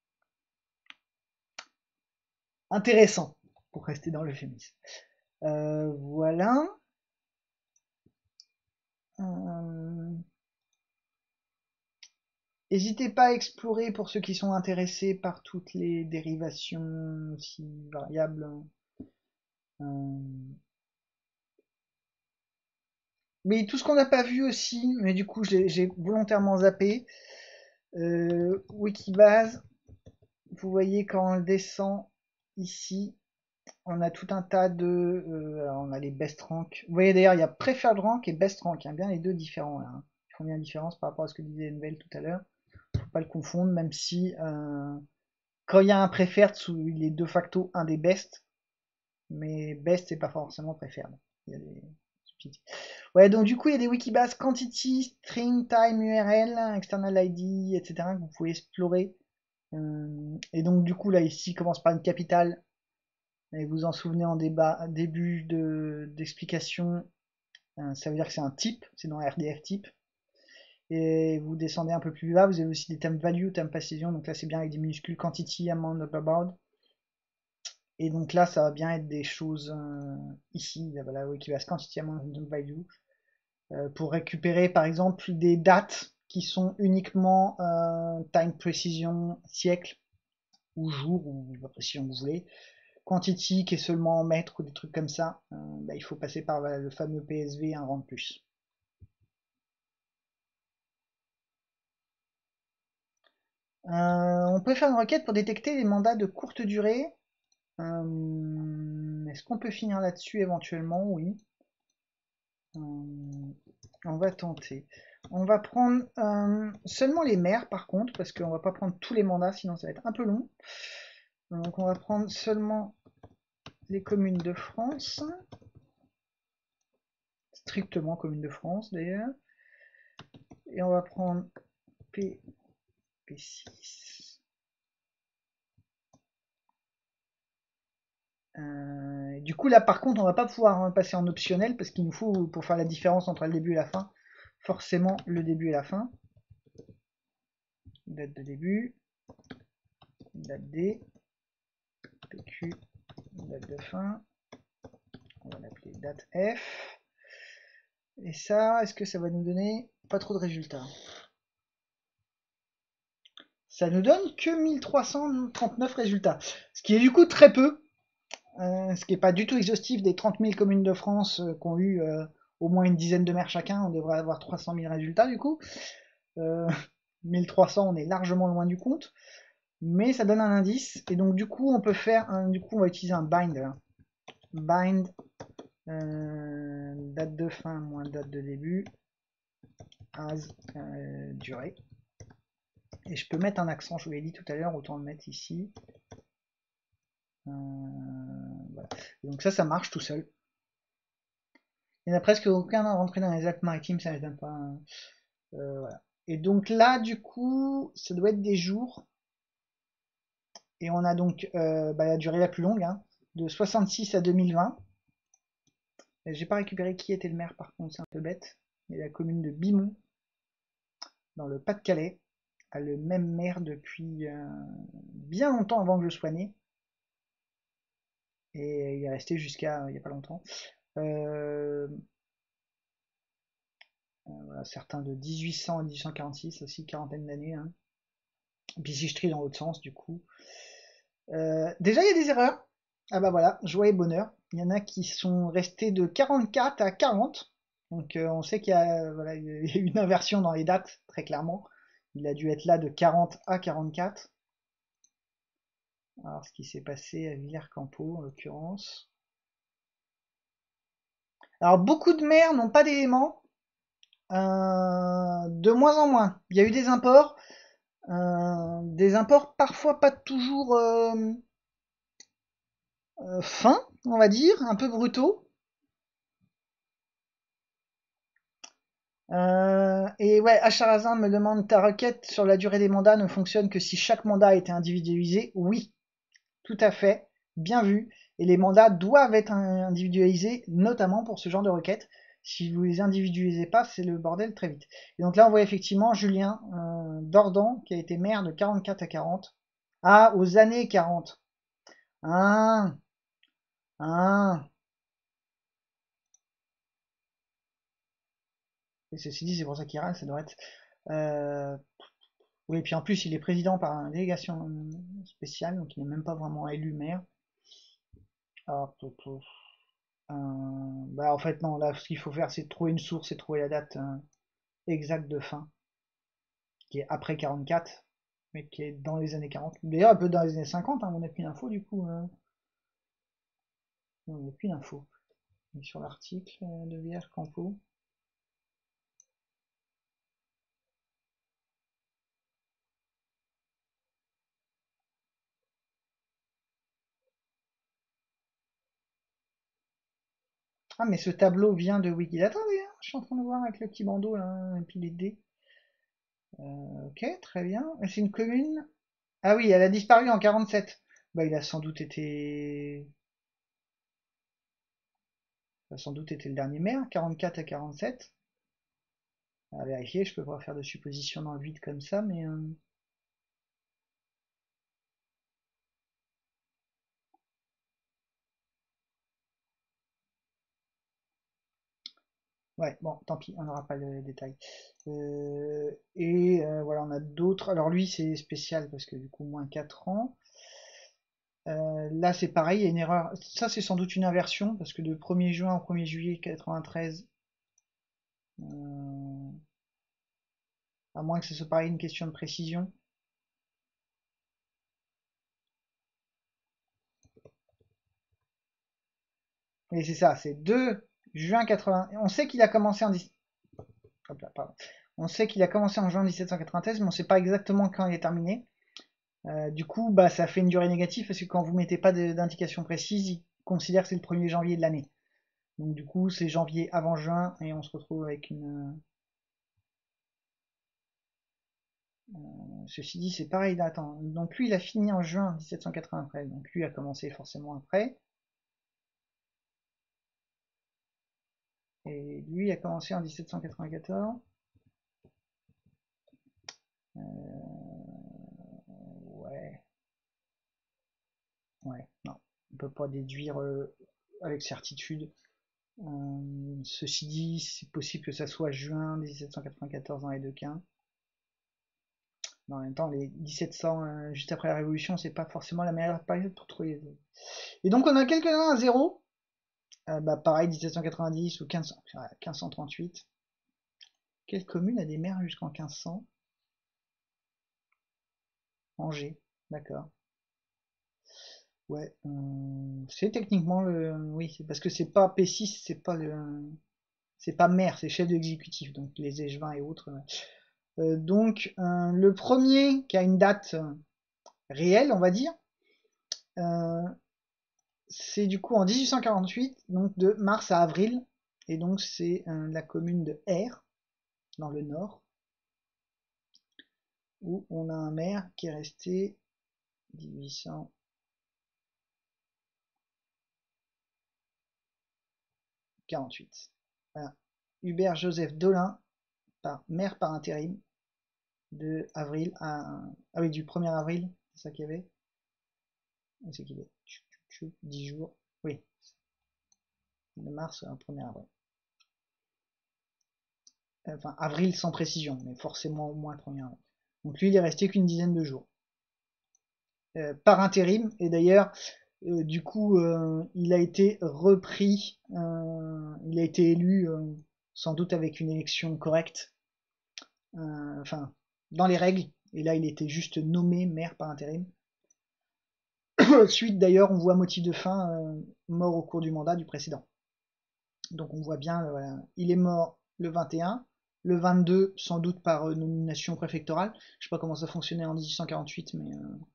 intéressant, pour rester dans l'euphémisme. Voilà. N'hésitez pas à explorer pour ceux qui sont intéressés par toutes les dérivations aussi variables. Mais tout ce qu'on n'a pas vu aussi, mais du coup j'ai volontairement zappé. Wikibase, vous voyez quand on descend ici, on a tout un tas de... on a les best rank. Vous voyez d'ailleurs, il y a preferred rank et best rank. Il y a bien les deux différents là. Hein. Ils font bien la différence par rapport à ce que disait Envel tout à l'heure. Faut pas le confondre, même si quand il y a un preferred, il est de facto un des best. Mais best, c'est pas forcément preferred. Il y a des subtilités. Ouais, donc du coup, il y a des wikibase quantity, string, time, URL, external ID, etc. que vous pouvez explorer. Et donc du coup, là, ici, commence par une capitale. Et vous en souvenez en début d'explication, ça veut dire que c'est un type, c'est dans RDF type. Et vous descendez un peu plus bas, vous avez aussi des termes value, termes précision, donc là c'est bien avec des minuscules quantity, amount, upperbound. Et donc là ça va bien être des choses ici, voilà, Wikibase quantity, amount, value, pour récupérer par exemple des dates qui sont uniquement time précision, siècle, ou jour, ou la précision que vous voulez. Quantity qui est seulement en mètres ou des trucs comme ça, bah, il faut passer par voilà, le fameux PSV un rang de plus. On peut faire une requête pour détecter les mandats de courte durée. Est-ce qu'on peut finir là-dessus éventuellement? Oui. On va tenter. On va prendre seulement les maires par contre, parce qu'on va pas prendre tous les mandats, sinon ça va être un peu long. Donc on va prendre seulement les communes de France. Strictement communes de France d'ailleurs. Et on va prendre P6. Du coup là par contre on va pas pouvoir passer en optionnel parce qu'il nous faut pour faire la différence entre le début et la fin forcément le début et la fin. Date de début, date D, PQ, date de fin, on va l'appeler date F. Et ça, est-ce que ça va nous donner pas trop de résultats? Ça nous donne que 1339 résultats, ce qui est du coup très peu, ce qui n'est pas du tout exhaustif des 30 000 communes de France qui ont eu au moins une dizaine de maires chacun. On devrait avoir 300 000 résultats du coup. 1300, on est largement loin du compte, mais ça donne un indice. Et donc du coup, on peut faire, du coup, on va utiliser un bind. Là. Bind date de fin moins date de début as durée. Et je peux mettre un accent, je vous l'ai dit tout à l'heure, autant le mettre ici. Voilà. Donc ça marche tout seul. Il n'y en a presque aucun rentré dans les Alpes-Maritimes, ça ne donne pas. Voilà. Et donc là, du coup, ça doit être des jours. Et on a donc la durée la plus longue, hein, de 66 à 2020. J'ai pas récupéré qui était le maire, par contre, c'est un peu bête. Mais la commune de Bimont, dans le Pas-de-Calais, a le même maire depuis bien longtemps avant que je sois né. Et il est resté jusqu'à il n'y a pas longtemps. Voilà, certains de 1800 à 1846, aussi quarantaine d'années. Hein. Et puis si je trie dans l'autre sens, du coup. Déjà, il y a des erreurs. Ah bah voilà, joie et bonheur. Il y en a qui sont restés de 44 à 40. Donc on sait qu'il y a, voilà, il y a une inversion dans les dates, très clairement. Il a dû être là de 40 à 44. Alors ce qui s'est passé à Villers-Campo en l'occurrence. Alors beaucoup de maires n'ont pas d'éléments. De moins en moins. Il y a eu des imports parfois pas toujours fins, on va dire, un peu brutaux. Et ouais, Acharazin me demande ta requête sur la durée des mandats ne fonctionne que si chaque mandat a été individualisé. Oui, tout à fait, bien vu. Et les mandats doivent être individualisés, notamment pour ce genre de requêtes. Si vous les individualisez pas, c'est le bordel très vite. Et donc là, on voit effectivement Julien Dordan, qui a été maire de 44 à 40. Ah, aux années 40. Ah, ah. Et ceci dit, c'est pour ça qu'il râle, ça doit être... Oui, et puis en plus, il est président par une délégation spéciale, donc il n'est même pas vraiment élu maire. Alors, bah en fait, non, là, ce qu'il faut faire, c'est trouver une source et trouver la date exacte de fin, qui est après 44, mais qui est dans les années 40. D'ailleurs, un peu dans les années 50, hein, on n'a plus d'infos, du coup. On n'a plus d'infos. Sur l'article de VR Campo. Ah, mais ce tableau vient de Wikidata. Attendez, hein, je suis en train de voir avec le petit bandeau, là, et puis les dés. Ok, très bien. C'est une commune. Ah oui, elle a disparu en 47. Bah, il a sans doute été... Ça a sans doute été le dernier maire, 44 à 47. À vérifier, je peux pas faire de suppositions dans le vide comme ça, mais... Ouais, bon, tant pis, on n'aura pas le détail. Voilà, on a d'autres. Alors lui, c'est spécial parce que du coup, moins 4 ans. Là, c'est pareil, il y a une erreur. Ça, c'est sans doute une inversion parce que de 1er juin au 1er juillet 93, euh, à moins que ce soit pareil, une question de précision. Et c'est ça, c'est 2 juin 80. On sait qu'il a commencé en 10... Hop là, pardon. On sait qu'il a commencé en juin 1793, mais on sait pas exactement quand il est terminé. Du coup, bah, ça fait une durée négative parce que quand vous mettez pas d'indication précise, il considère que c'est le 1er janvier de l'année. Donc du coup, c'est janvier avant juin et on se retrouve avec une... Ceci dit, c'est pareil, attends. Donc lui, il a fini en juin 1793, donc lui a commencé forcément après. Et lui a commencé en 1794. Ouais, ouais, non. On peut pas déduire avec certitude. Ceci dit, c'est possible que ça soit juin 1794 dans les deux cas. Mais en même temps, les 1700, juste après la Révolution, c'est pas forcément la meilleure période pour trouver. Et donc on a quelques-uns à zéro. Bah, pareil, 1790 ou 1538. Quelle commune a des maires jusqu'en 1500? Angers, d'accord. Ouais, c'est techniquement le... Oui, c'est parce que c'est pas P6, c'est pas le... C'est pas maire, c'est chef de l'exécutif, donc les échevins et autres. Donc, le premier qui a une date réelle, on va dire, euh, c'est du coup en 1848, donc de mars à avril, et donc c'est la commune de Aire, dans le nord, où on a un maire qui est resté 1848. Voilà. Hubert Joseph Dolin, maire par intérim, de avril à... Ah oui, du 1er avril, c'est ça qu'il y avait. C'est qu'il est 10 jours. Oui, de mars à 1er avril. Enfin, avril sans précision, mais forcément au moins 1er avril. Donc lui, il est resté qu'une dizaine de jours. Par intérim, et d'ailleurs, du coup, il a été repris, il a été élu sans doute avec une élection correcte, enfin, dans les règles, et là, il était juste nommé maire par intérim. Suite d'ailleurs, on voit motif de fin, mort au cours du mandat du précédent. Donc on voit bien, voilà, il est mort le 21, le 22 sans doute par nomination préfectorale. Je sais pas comment ça fonctionnait en 1848, mais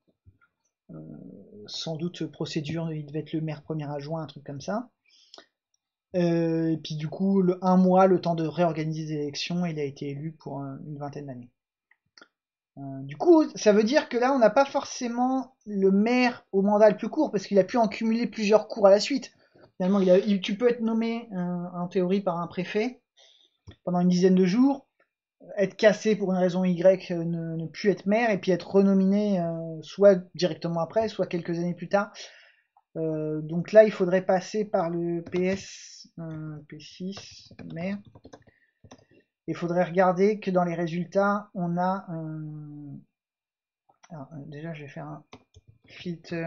sans doute procédure, il devait être le maire premier adjoint, un truc comme ça. Et puis du coup, un mois, le temps de réorganiser les élections, il a été élu pour une vingtaine d'années. Du coup, ça veut dire que là, on n'a pas forcément le maire au mandat le plus court, parce qu'il a pu en cumuler plusieurs cours à la suite. Finalement, tu peux être nommé en théorie par un préfet pendant une dizaine de jours, être cassé pour une raison Y, ne plus être maire, et puis être renominé soit directement après, soit quelques années plus tard. Donc là, il faudrait passer par le PS, P6, maire. Il faudrait regarder que dans les résultats, on a alors, déjà, je vais faire un filter.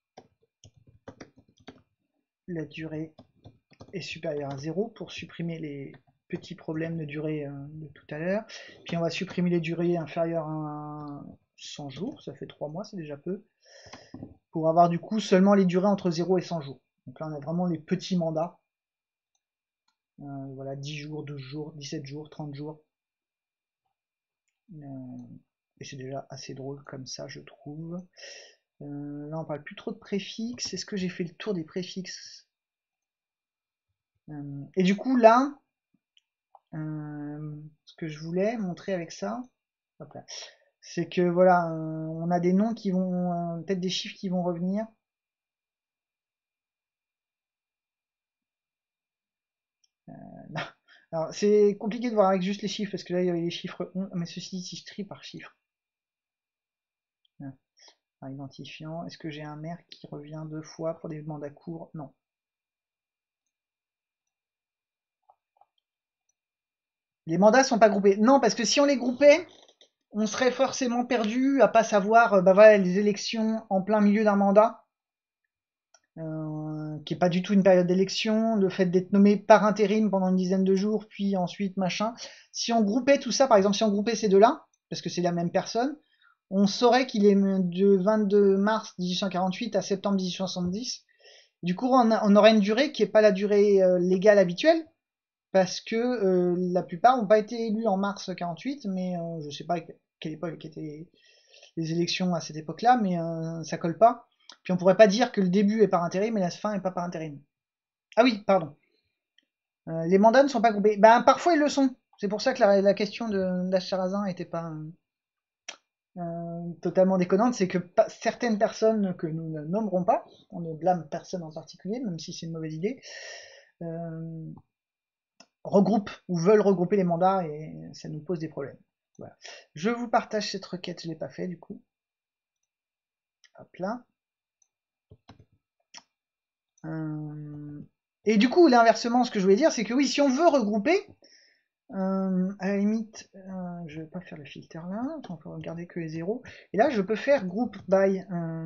La durée est supérieure à 0 pour supprimer les petits problèmes de durée de tout à l'heure. Puis on va supprimer les durées inférieures à 100 jours, ça fait 3 mois, c'est déjà peu. Pour avoir du coup seulement les durées entre 0 et 100 jours. Donc là, on a vraiment les petits mandats. Voilà, 10 jours, 12 jours, 17 jours, 30 jours. Et c'est déjà assez drôle comme ça, je trouve. Là, on parle plus trop de préfixes. Est-ce que j'ai fait le tour des préfixes? Et du coup, là, ce que je voulais montrer avec ça, c'est que voilà, on a des noms qui vont, peut-être des chiffres qui vont revenir. Alors, c'est compliqué de voir avec juste les chiffres, parce que là, il y avait les chiffres 11, mais ceci dit, si je trie par chiffre. Par identifiant, est-ce que j'ai un maire qui revient 2 fois pour des mandats courts? Non. Les mandats sont pas groupés. Non, parce que si on les groupait, on serait forcément perdu à pas savoir, bah voilà, les élections en plein milieu d'un mandat. Qui est pas du tout une période d'élection, le fait d'être nommé par intérim pendant une dizaine de jours, puis ensuite machin. Si on groupait tout ça, par exemple, si on groupait ces deux-là, parce que c'est la même personne, on saurait qu'il est de 22 mars 1848 à septembre 1870. Du coup, on aurait une durée qui est pas la durée légale habituelle, parce que la plupart n'ont pas été élus en mars 48, mais je sais pas à quelle époque étaient les élections à cette époque-là, mais ça colle pas. Puis on pourrait pas dire que le début est par intérim et la fin est pas par intérim. Ah oui, pardon. Les mandats ne sont pas groupés. Ben parfois ils le sont. C'est pour ça que la question d'Acharazin n'était pas totalement déconnante. C'est que certaines personnes que nous ne nommerons pas, on ne blâme personne en particulier, même si c'est une mauvaise idée, euh, regroupent ou veulent regrouper les mandats et ça nous pose des problèmes. Voilà. Je vous partage cette requête, je l'ai pas fait du coup. Hop là. Et du coup, l'inversement, ce que je voulais dire, c'est que oui, si on veut regrouper, à la limite, je vais pas faire le filtre là, on peut regarder que les zéros. Et là, je peux faire group by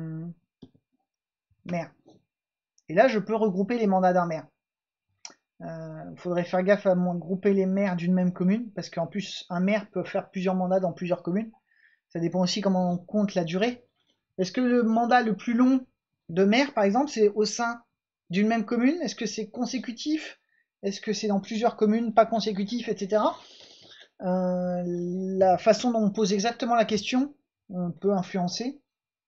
maire. Et là, je peux regrouper les mandats d'un maire. Faudrait faire gaffe à grouper les maires d'une même commune, parce qu'en plus, un maire peut faire plusieurs mandats dans plusieurs communes. Ça dépend aussi comment on compte la durée. Est-ce que le mandat le plus long de maire, par exemple, c'est au sein d'une même commune? Est-ce que c'est consécutif? Est-ce que c'est dans plusieurs communes, pas consécutif, etc. La façon dont on pose exactement la question peut influencer.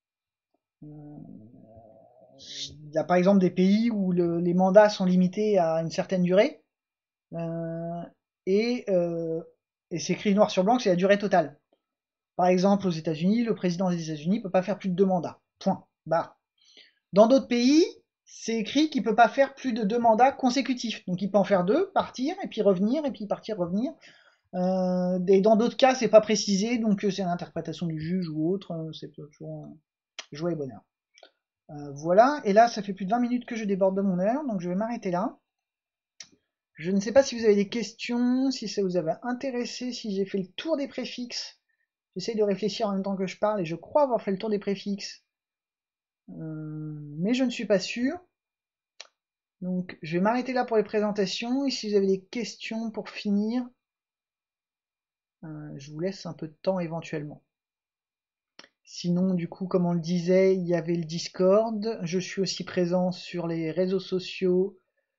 Il y a par exemple des pays où les mandats sont limités à une certaine durée euh, et, euh, et c'est écrit noir sur blanc que c'est la durée totale. Par exemple, aux États-Unis, le président des États-Unis ne peut pas faire plus de 2 mandats. Point. Barre. Dans d'autres pays, c'est écrit qu'il ne peut pas faire plus de 2 mandats consécutifs. Donc il peut en faire 2, partir, et puis revenir, et puis partir, revenir. Et dans d'autres cas, c'est pas précisé, donc c'est l'interprétation du juge ou autre. C'est toujours joie et bonheur. Voilà, et là, ça fait plus de 20 minutes que je déborde de mon heure, donc je vais m'arrêter là. Je ne sais pas si vous avez des questions, si ça vous avait intéressé, si j'ai fait le tour des préfixes. J'essaye de réfléchir en même temps que je parle, et je crois avoir fait le tour des préfixes. Mais je ne suis pas sûr. Donc je vais m'arrêter là pour les présentations, et si vous avez des questions pour finir, je vous laisse un peu de temps éventuellement. Sinon, du coup, comme on le disait, il y avait le Discord. Je suis aussi présent sur les réseaux sociaux,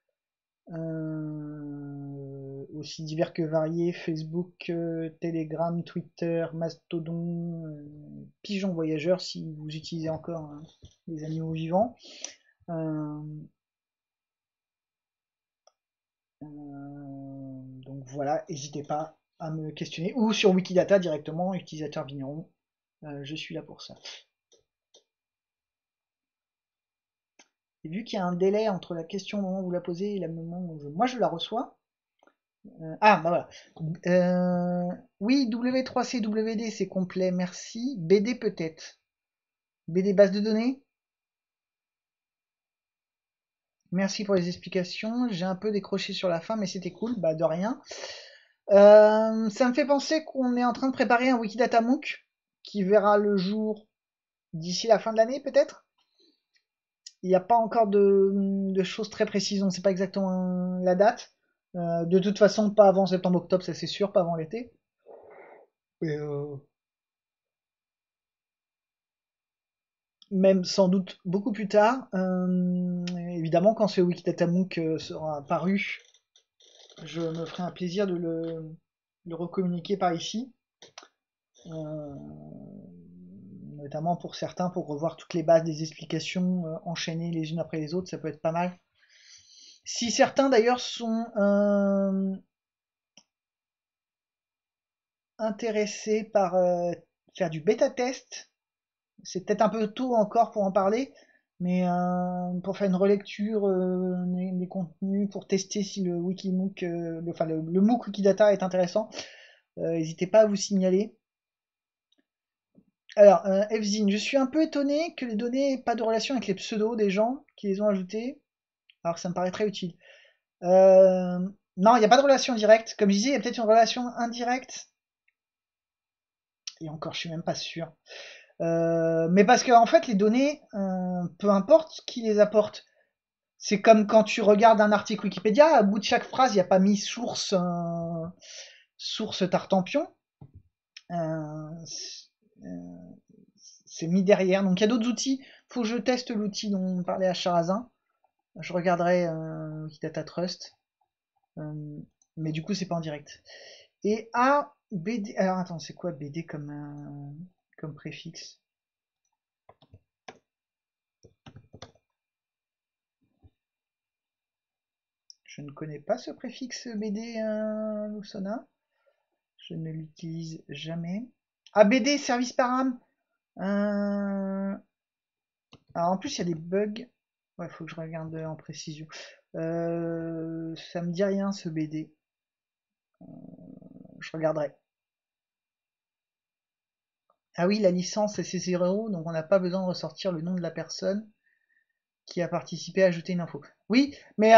aussi divers que variés, Facebook, Telegram, Twitter, Mastodon, Pigeon Voyageur, si vous utilisez encore hein, les animaux vivants. Donc voilà, n'hésitez pas à me questionner, ou sur Wikidata directement, utilisateur vigneron. Je suis là pour ça. Et vu qu'il y a un délai entre la question au moment où vous la posez et le moment où moi je la reçois. Ah, bah voilà. Oui, W3CWD c'est complet, merci. BD peut-être. BD base de données. Merci pour les explications. J'ai un peu décroché sur la fin, mais c'était cool. Bah de rien. Ça me fait penser qu'on est en train de préparer un Wikidata MOOC qui verra le jour d'ici la fin de l'année peut-être. Il n'y a pas encore de choses très précises, on ne sait pas exactement la date. De toute façon, pas avant septembre-octobre, ça c'est sûr, pas avant l'été. Et, même sans doute beaucoup plus tard. Évidemment, quand ce Wikidata MOOC sera paru, je me ferai un plaisir de le recommuniquer par ici. Euh, Notamment pour certains, pour revoir toutes les bases des explications enchaînées les unes après les autres, ça peut être pas mal. Si certains d'ailleurs sont intéressés par faire du bêta test, c'est peut-être un peu tôt encore pour en parler, mais pour faire une relecture des contenus, pour tester si le Wikimook, le MOOC Wikidata est intéressant, n'hésitez pas à vous signaler. Alors, Evzine, je suis un peu étonné que les données n'aient pas de relation avec les pseudos des gens qui les ont ajoutés, alors que ça me paraît très utile. Euh, non, il n'y a pas de relation directe. Comme je disais, il y a peut-être une relation indirecte. Et encore, je suis même pas sûr. Mais parce que en fait, les données, peu importe qui les apporte. C'est comme quand tu regardes un article Wikipédia, à bout de chaque phrase, il n'y a pas mis source, source Tartampion. Euh, c'est mis derrière. Donc il y a d'autres outils. Faut que je teste l'outil dont on parlait à Charazin. Je regarderai Wikidata Trust. Euh, mais du coup, c'est pas en direct. Et A, BD. Alors attends, c'est quoi BD comme préfixe? Je ne connais pas ce préfixe BD Lusona. Je ne l'utilise jamais. Ah, BD, service par âme. Alors en plus, il y a des bugs. Ouais, faut que je regarde en précision. Ça me dit rien ce BD. Je regarderai. Ah oui, la licence c'est C0, donc on n'a pas besoin de ressortir le nom de la personne qui a participé à ajouter une info. Oui, mais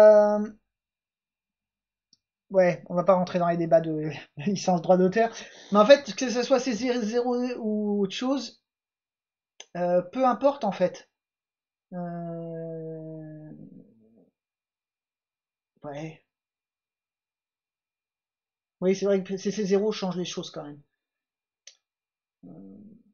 ouais, on va pas rentrer dans les débats de licence droit d'auteur. Mais en fait, que ce soit C0 ou autre chose, peu importe en fait. Euh, Ouais. Oui, c'est vrai que CC0 change les choses quand même. Euh,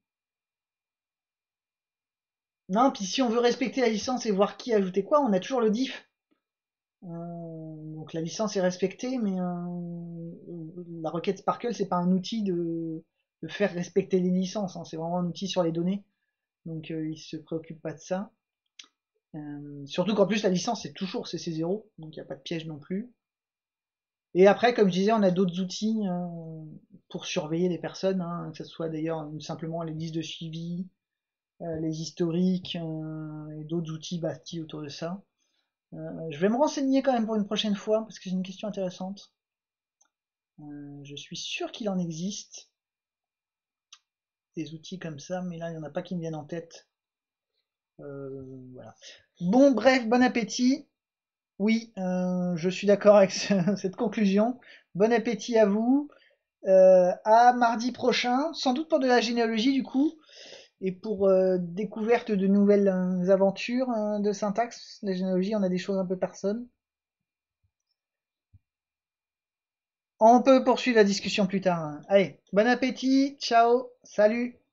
Non, puis si on veut respecter la licence et voir qui a ajouté quoi, on a toujours le diff. Donc la licence est respectée, mais la requête Sparkle, c'est pas un outil de faire respecter les licences, hein. C'est vraiment un outil sur les données. Donc il se préoccupe pas de ça. Surtout qu'en plus la licence c'est toujours CC0, donc il n'y a pas de piège non plus. Et après, comme je disais, on a d'autres outils pour surveiller les personnes, hein, que ce soit d'ailleurs simplement les listes de suivi, les historiques et d'autres outils bâtis autour de ça. Je vais me renseigner quand même pour une prochaine fois parce que c'est une question intéressante. Je suis sûr qu'il en existe des outils comme ça, mais là il n'y en a pas qui me viennent en tête. Voilà. Bon, bref, bon appétit. Oui, je suis d'accord avec cette conclusion. Bon appétit à vous. À mardi prochain, sans doute pour de la généalogie du coup, et pour découverte de nouvelles aventures de syntaxe. La généalogie, on a des choses un peu personnes. On peut poursuivre la discussion plus tard, hein. Allez, bon appétit, ciao, salut.